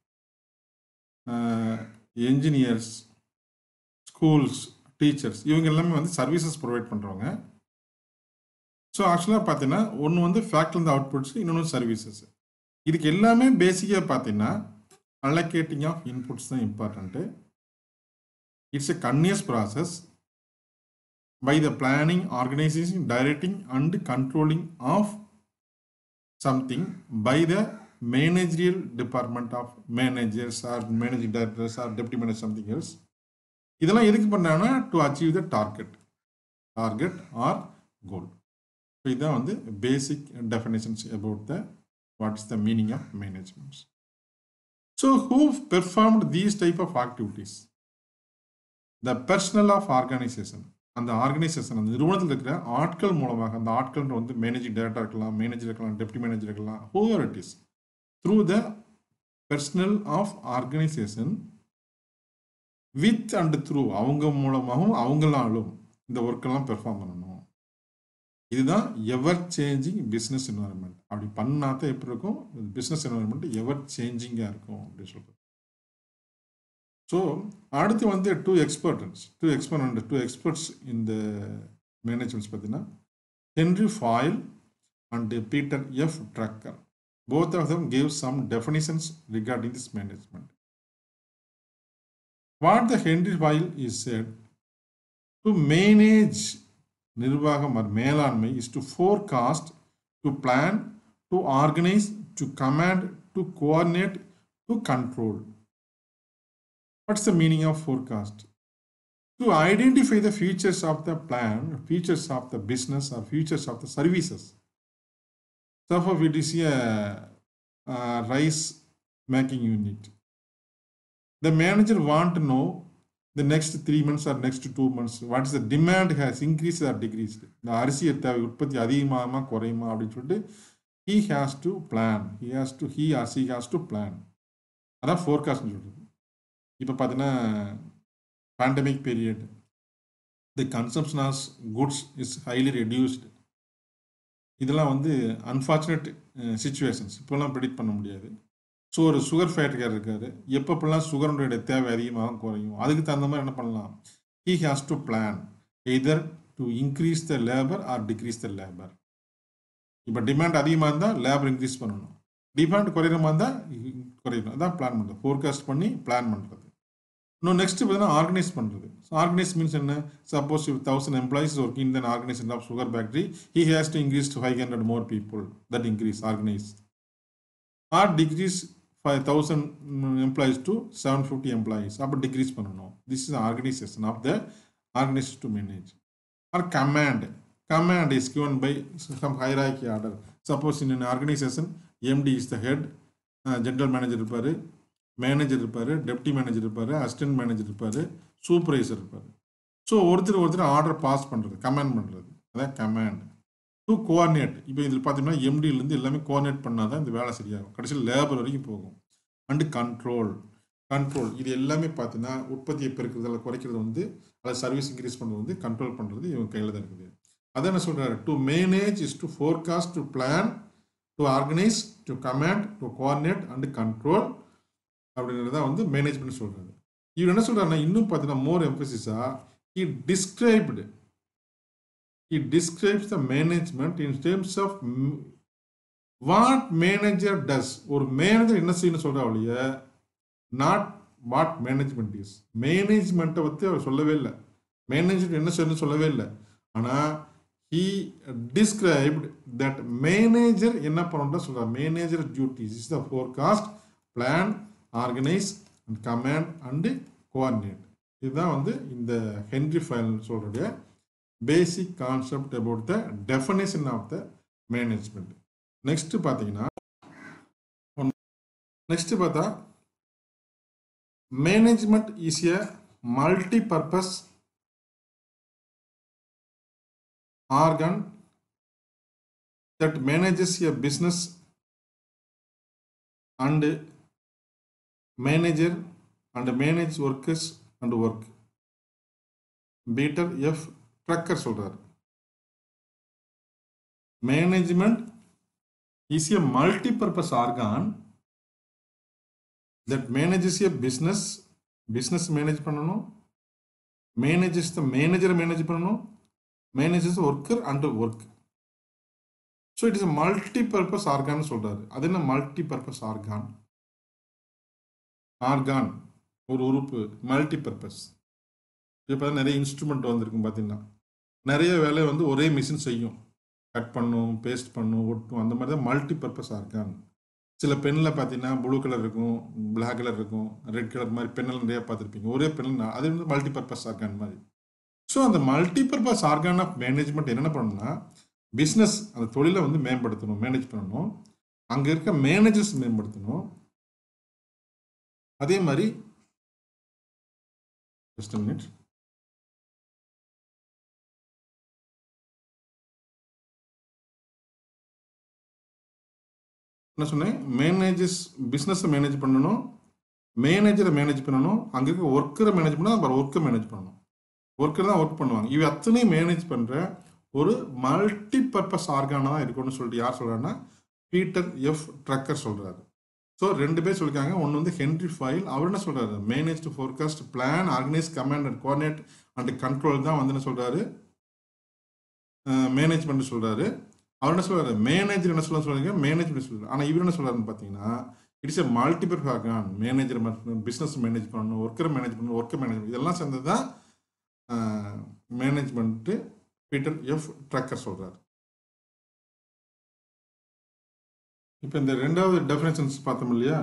engineers, schools, teachers, இவங்க எல்லாமே வந்து சர்வீசஸ் ப்ரொவைட் பண்ணுறவங்க. ஸோ ஆக்சுவலாக பார்த்தீங்கன்னா ஒன்று வந்து ஃபேக்ட்லேருந்து அவுட்புட்ஸ், இன்னொன்று சர்வீசஸ். இதுக்கு எல்லாமே பேசிக்காக பார்த்தீங்கன்னா allocating of inputs தான் important. It's a continuous process by the planning, organizing, directing and controlling of something by the managerial department of managers or managing directors or deputy managers, something else. இதெல்லாம் எதுக்கு பண்ணாங்கன்னா to achieve the target target or goal. So இதான் வந்து basic definitions about the what is the meaning of management. So who performed these type of activities? The personnel of organization. அந்த organisation அந்த நிறுவனத்தில் இருக்கிற ஆட்கள் மூலமாக, அந்த ஆட்கள் வந்து மேனேஜிங் டைரக்டர் இருக்கலாம், மேனேஜர் இருக்கலாம், டெப்டி மேனேஜர் இருக்கலாம், whoever it is, through the personnel of organization with and through, அவங்க மூலமாகவும் அவங்களாலும் இந்த ஒர்க்கெல்லாம் பெர்ஃபார்ம் பண்ணணும். இதுதான் எவர் சேஞ்சிங் பிஸ்னஸ் என்வரன்மெண்ட். அப்படி பண்ணாதான் எப்படி இருக்கும் பிஸ்னஸ் என்வரன்மெண்ட் எவர் சேஞ்சிங்காக இருக்கும் அப்படின்னு சொல்கிறது. ஸோ அடுத்து வந்து two experts two expert two experts இந்த மேனேஜ்மெண்ட்ஸ் பார்த்தீங்கன்னா Henri Fayol and Peter F Drucker. Both of them gave some definitions regarding this management. What the Henri Fayol is said to manage, நிர்வாகம் மேலாண்மை, is to forecast, to plan, to organise, to command, to coordinate, to control. What's the meaning of forecast? To identify the features of the plan, features of the business or features of the services. So if it is a, a rice making unit, the manager want to know the next three months or next two months, what is the demand has increased or decreased. The அரிசி உற்பத்தி அதிகமாகுமா குறையுமா அப்படின்னு சொல்லிட்டு he has to plan. He has to, he or she has to plan. அதான் forecast சொல்றது. இப்போ பார்த்தீங்கன்னா pandemic period, the consumption of goods is highly reduced. இதெல்லாம் வந்து அன்ஃபார்ச்சுனேட் சுச்சுவேஷன்ஸ், இப்போல்லாம் ப்ரெடிக்ட் பண்ண முடியாது. ஸோ ஒரு சுகர் ஃபேக்டரிக்கார் இருக்கார், எப்பப்பெல்லாம் சுகருடைய தேவை அதிகமாக குறையும், அதுக்கு தகுந்த மாதிரி என்ன பண்ணலாம், he has to plan either to increase the labour or decrease the labour. இப்போ டிமாண்ட் அதிகமாக இருந்தால் லேபர் இன்க்ரீஸ் பண்ணணும், டிமாண்ட் குறையிற மாதிரி இருந்தால் குறையணும். அதான் பிளான் பண்ணுறது, ஃபோர்காஸ்ட் பண்ணி பிளான் பண்ணுறது. இன்னும் நெக்ஸ்ட் பார்த்தீங்கன்னா ஆர்கனைஸ் பண்ணுறது. ஸோ ஆர்கனைஸ் மீன்ஸ் என்ன, suppose thousand employees working then organisation of sugar factory, he has to increase to five hundred more people, that increase organise. Or decrease five thousand employees to seven fifty employees, அப்போ decrease பண்ணணும். This is organisation of the organisation to manage. Or command, command is given by some hierarchy order. Suppose in an organization, M D is the head, uh, general manager இருப்பாரு, manager இருப்பாரு, deputy manager இருப்பாரு, assistant manager இருப்பாரு, supervisor இருப்பாரு. So ஒருத்தர் ஒருத்தர் order pass பண்ணுறது, command பண்ணுறது, அதான் கமாண்ட். டு கோஆர்டினேட், இப்போ இதில் பார்த்தீங்கன்னா எம்டியிலேருந்து எல்லாமே கோஆர்டினேட் பண்ணால் தான் இந்த வேலை சரியாகும், கடைசியில் லேபர் வரைக்கும் போகும். அண்டு கண்ட்ரோல், கண்ட்ரோல் இது எல்லாமே பார்த்தீங்கன்னா உற்பத்தியை பெருக்கிறதுல குறைக்கிறது வந்து, அதை சர்வீஸ் இன்க்ரீஸ் பண்ணுறது வந்து கண்ட்ரோல் பண்ணுறது இவங்க கையில் தான் இருக்குது. அதை என்ன சொல்கிறாரு, to manage is to forecast, to plan, to organise, to command, to coordinate and control அப்படிங்கிறத வந்து மேனேஜ்மெண்ட் சொல்கிறாரு. இவர் என்ன சொல்கிறாருன்னா இன்னும் பார்த்தீங்கன்னா மோர் எம்பசிஸாக he described, he describes the management in terms of what manager does. ஒரு மேனேஜர் என்ன செய்யணும்னு சொல்கிறா ஒழிய நாட் வாட் மேனேஜ்மெண்ட் இஸ். மேனேஜ்மெண்ட்டை பற்றி அவர் சொல்லவே இல்லை, மேனேஜ்மெண்ட் என்ன செய்யணும்னு சொல்லவே இல்லை. ஆனால் he described that manager என்ன பண்ணணும்னு சொல்கிறார். Manager duties is the forecast, plan, organise, command and coordinate. இதுதான் வந்து இந்த ஹென்ரி ஃபைல் சொல்கிற basic concept about the definition of the management. Next பார்த்தீங்கன்னா நெக்ஸ்ட் பார்த்தா management is a multi purpose organ that manages a business and manager and manage workers and work. Peter F. Drucker சொல்றாரு. Management is a multi-purpose organ that manages a business. Business manage பண்ணணும், manages the manager manage பண்ணணும், manages the worker and work. So it is a multi-purpose organ சொல்றாரு. அது என்ன multi-purpose organ? Organ ஒரு உறுப்பு multi-purpose. இப்போ நிறைய இன்ஸ்ட்ருமெண்ட் வந்திருக்கும் பார்த்தீங்கன்னா, நிறைய வேலையை வந்து ஒரே மிஷின் செய்யும். கட் பண்ணும், பேஸ்ட் பண்ணும், ஒட்டும், அந்த மாதிரி தான் மல்டி பர்பஸ் ஆர்கான். சில பெண்ணில் பார்த்தீங்கன்னா ப்ளூ கலர் இருக்கும், பிளாக் கலர் இருக்கும், ரெட் கலர் மாதிரி பெண்ணில் நிறைய பார்த்துருப்பீங்க. ஒரே பெண்ணில் அது வந்து மல்டி பர்பஸ் ஆர்கான் மாதிரி. ஸோ அந்த multi purpose organ of management என்னென்ன பண்ணணும்னா, பிஸ்னஸ் அந்த தொழிலை வந்து மேம்படுத்தணும், மேனேஜ் பண்ணணும், அங்கே இருக்க மேனேஜர்ஸ் மேம்படுத்தணும். அதே மாதிரி ஜஸ்ட் மினிட் என்ன சொன்னேன், மேனேஜர்ஸ் பிஸ்னஸை மேனேஜ் பண்ணணும், மேனேஜரை மேனேஜ் பண்ணணும், அங்கே இருக்க ஒர்க்கரை மேனேஜ் பண்ணணும், அப்புறம் ஒர்க்கை மேனேஜ் பண்ணணும். ஒர்க்கர் தான் ஒர்க் பண்ணுவாங்க. இவை அத்தனையும் மேனேஜ் பண்ணுற ஒரு மல்டி பர்பஸ் ஆர்கானாக தான் இருக்கும்னு சொல்லிட்டு யார் சொல்கிறாருன்னா பீட்டர் எஃப் ட்ரக்கர் சொல்கிறாரு. ஸோ ரெண்டு பேர் சொல்லியிருக்காங்க. ஒன்று வந்து ஹென்ரி ஃபைல், அவர் என்ன சொல்கிறாரு, manage to forecast, plan, organise, command and coordinate and control தான் வந்து என்ன சொல்கிறாரு, மேனேஜ்மெண்ட் சொல்கிறாரு. அவர் என்ன சொல்றாரு, மேனேஜர் என்ன சொல்ல சொல்றீங்க, மேனேஜ்மெண்ட் சொல்றாரு. ஆனால் இவர் என்ன சொல்றாருன்னு பார்த்தீங்கன்னா, it's a multiple organ. Manager business manage பண்ணணும், ஒர்க்கரை மேனேஜ் பண்ணணும், ஒர்க்கர் மேனேஜ் இதெல்லாம் சேர்ந்தது தான் மேனேஜ்மெண்ட்டு பீட்டர் எஃப் ட்ரக்கர் சொல்றாரு. இப்போ இந்த ரெண்டாவது டெஃபினேஷன்ஸ் பார்த்தோம் இல்லையா,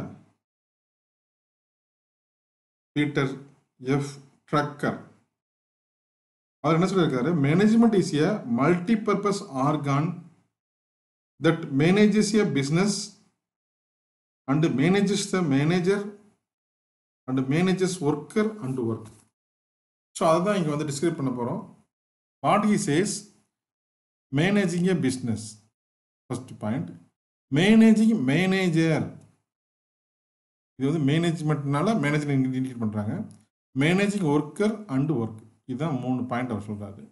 பீட்டர் எஃப் ட்ரக்கர் அவர் என்ன சொல்லியிருக்காரு, management is a multi purpose organ that manages a business and manages the manager and manages worker and work. So அதுதான் இங்கே வந்து டிஸ்கிரைப் பண்ண போகிறோம். What he says, managing a business first point, managing manager, இது வந்து மேனேஜ்மெண்ட்னால manager indicate பண்ணுறாங்க, managing worker and work, இதுதான் மூணு பாயிண்ட் அவர் சொல்கிறாரு.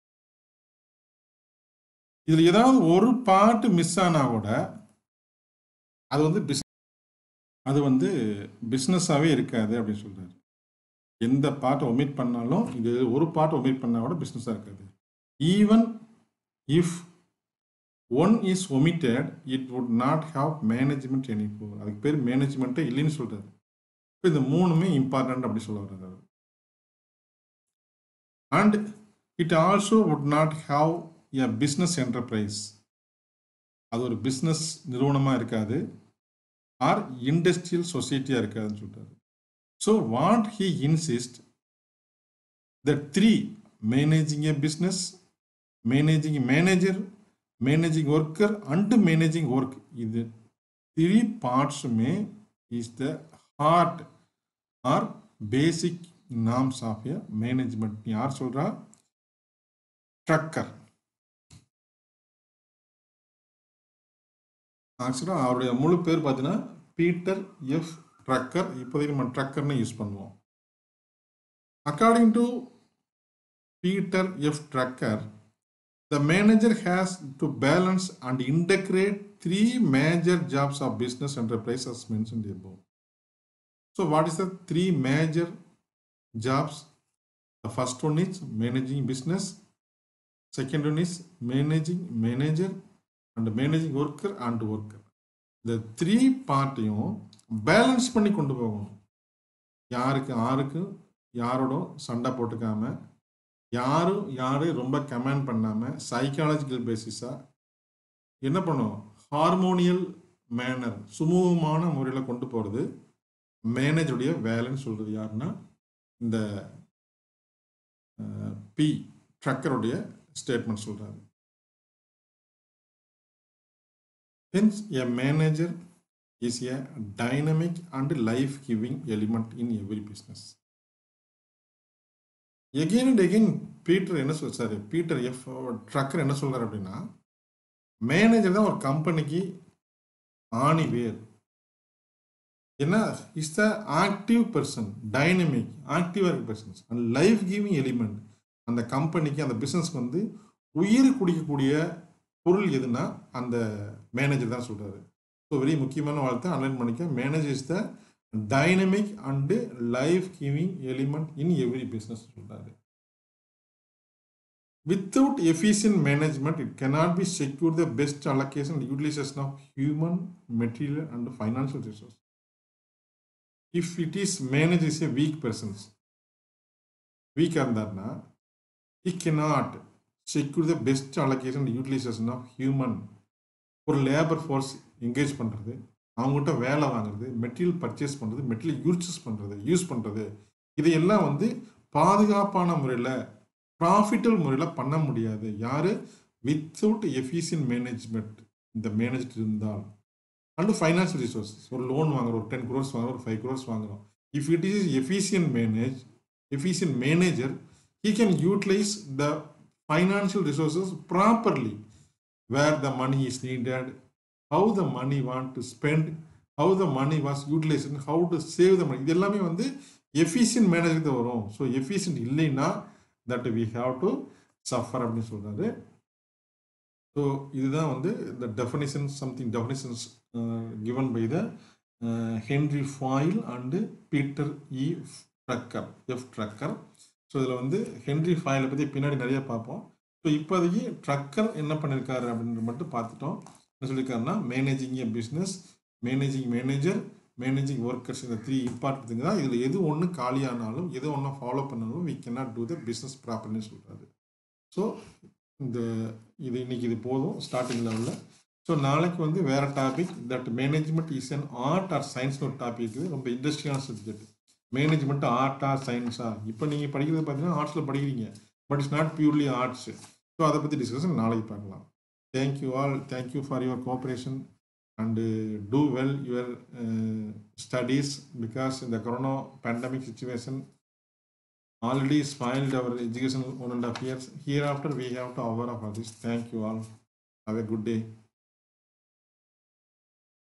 இதில் ஏதாவது ஒரு பாட்டு மிஸ் ஆனால் கூட அது வந்து பிஸ் அது வந்து பிஸ்னஸாகவே இருக்காது அப்படின்னு சொல்கிறாரு. எந்த பாட்டை ஒமிட் பண்ணாலும், இது ஒரு பாட்டை ஒமிட் பண்ணால் கூட பிஸ்னஸாக இருக்காது. Even if one is omitted it would not have management any for, அதுக்கு பேர் மேனேஜ்மெண்ட்டே இல்லைன்னு சொல்கிறாரு. இப்போ இந்த மூணுமே இம்பார்ட்டன்ட் அப்படி சொல்ல வர்றாரு அவர். And it also would not have a business enterprise, அது ஒரு பிஸ்னஸ் நிறுவனமாக இருக்காது, ஆர் இண்டஸ்ட்ரியல் சொசைட்டியாக இருக்காதுன்னு சொல்கிறாரு. So what he insist the three, managing a business, managing manager, managing worker and managing work, இது த்ரீ பார்ட்ஸுமே is the heart or basic norms of a management. யார் சொல்கிறா, ட்ரக்கர். ஆக்சுவலாக அவருடைய முழு பேர் பார்த்தீங்கன்னா பீட்டர் எஃப் ட்ரக்கர். இப்போதைக்கு நம்ம ட்ரக்கர்னு யூஸ் பண்ணுவோம். According to Peter F Drucker, the manager has to balance and integrate three major jobs of business enterprise as mentioned above. So what is the three major jobs? The first one is managing business, second one is managing manager and managing worker and worker. The three பார்ட்டையும் balance பண்ணி கொண்டு போகணும். யாருக்கு யாருக்கு யாரோட சண்டை போட்டுக்காம, யாரும் யாரும் ரொம்ப கமெண்ட் பண்ணாமல், சைக்காலஜிக்கல் பேசிஸாக என்ன பண்ணும், ஹார்மோனியல் மேனர், சுமூகமான முறையில் கொண்டு போகிறது மேனேஜருடைய வேலைன்னு சொல்கிறது. யாருன்னா இந்த பி ட்ரக்கருடைய ஸ்டேட்மெண்ட் சொல்கிறாரு. Hence, a manager is a dynamic and life-giving element in every business. Again and again, Peter என்ன சொல் சார் பீட்டர் எஃப் ட்ரக்கர் என்ன சொல்கிறார் அப்படின்னா, மேனேஜர் தான் ஒரு கம்பெனிக்கு ஆணி வேர். ஏன்னா is the active person, dynamic ஆக்டிவாக இருக்க persons and life giving element. அந்த கம்பெனிக்கு அந்த பிஸ்னஸ்க்கு வந்து உயிர் குடிக்கக்கூடிய பொருள் எதுனா அந்த மேனேஜர் தான் சொல்கிறாரு. ஸோ வெரி முக்கியமான வார்த்தை அன்லைன் பண்ணிக்க. Manager is the dynamic and life giving element in every business சொல்கிறாரு. Without efficient management, it cannot be secured the best allocation and utilization of human, material, and financial resources. If it is managed as a weak person, weak இருந்தார்னா, he cannot secure the best allocation and utilization of human. ஒரு labour force engage பண்ணுறது, அவங்ககிட்ட வேலை வாங்குறது, material purchase பண்ணுறது, material use பண்ணுறது use பண்ணுறது இதையெல்லாம் வந்து பாதுகாப்பான முறையில் ப்ராஃபிட்டல் முறையில் பண்ண முடியாது. யார்? வித்தவுட் எஃபிஷியன்ட் மேனேஜ்மெண்ட் இந்த மேனேஜ் இருந்தால். அண்ட் ஃபைனான்சியல் ரிசோர்ஸஸ், ஒரு லோன் வாங்குறோம், ஒரு டென் க்ரோர்ஸ் வாங்குறோம், ஒரு ஃபைவ் க்ரோர்ஸ் வாங்குறோம். If it is efficient manage efficient manager, he can utilize the financial resources properly, where the money is needed, how the money want to spend, how the money was utilized, how to save the money. இது எல்லாமே வந்து efficient மேனேஜருக்கு வரும். So efficient இல்லைன்னா that we have to suffer அப்படின்னு சொல்றாரு. So இதுதான் வந்து இந்த definition something definitions given by the Henri Fayol and Peter E Drucker F Drucker. So இதில் வந்து ஹென்ரி ஃபாயிலை பற்றி பின்னாடி நிறைய பார்ப்போம். ஸோ இப்போதைக்கு ட்ரக்கர் என்ன பண்ணியிருக்காரு அப்படின்ற மட்டும் பார்த்துட்டோம். என்ன சொல்லியிருக்காருன்னா, managing a business, managing manager, managing workers, இந்த த்ரீ இம்பார்ட்டன்ட் திங் தான். இதில் எது ஒன்று காலியானாலும் எது ஒன்று ஃபாலோ பண்ணாலும் we cannot do the business ப்ராப்பர்னு சொல்கிறாரு. ஸோ இந்த இது இன்னைக்கு இது போதும் ஸ்டார்டிங் லெவலில். ஸோ நாளைக்கு வந்து வேறு topic, that management is an art or சயின்ஸ்னு ஒரு டாபிக். ரொம்ப இன்ட்ரெஸ்டிங்கான சப்ஜெக்ட். மேனேஜ்மெண்ட் ஆர்ட்டா சயின்ஸா? இப்போ நீங்கள் படிக்கிறது பார்த்தீங்கன்னா ஆர்ட்ஸில் படிக்கிறீங்க, but it's not purely arts. So அதை பற்றி டிஸ்கஷன் நாளைக்கு பார்க்கலாம். Thank you all. Thank you for your cooperation and uh, do well your uh, studies, because in the corona pandemic situation already spoiled our education one and a half years. Hereafter we have to aware of this. Thank you all. Have a good day.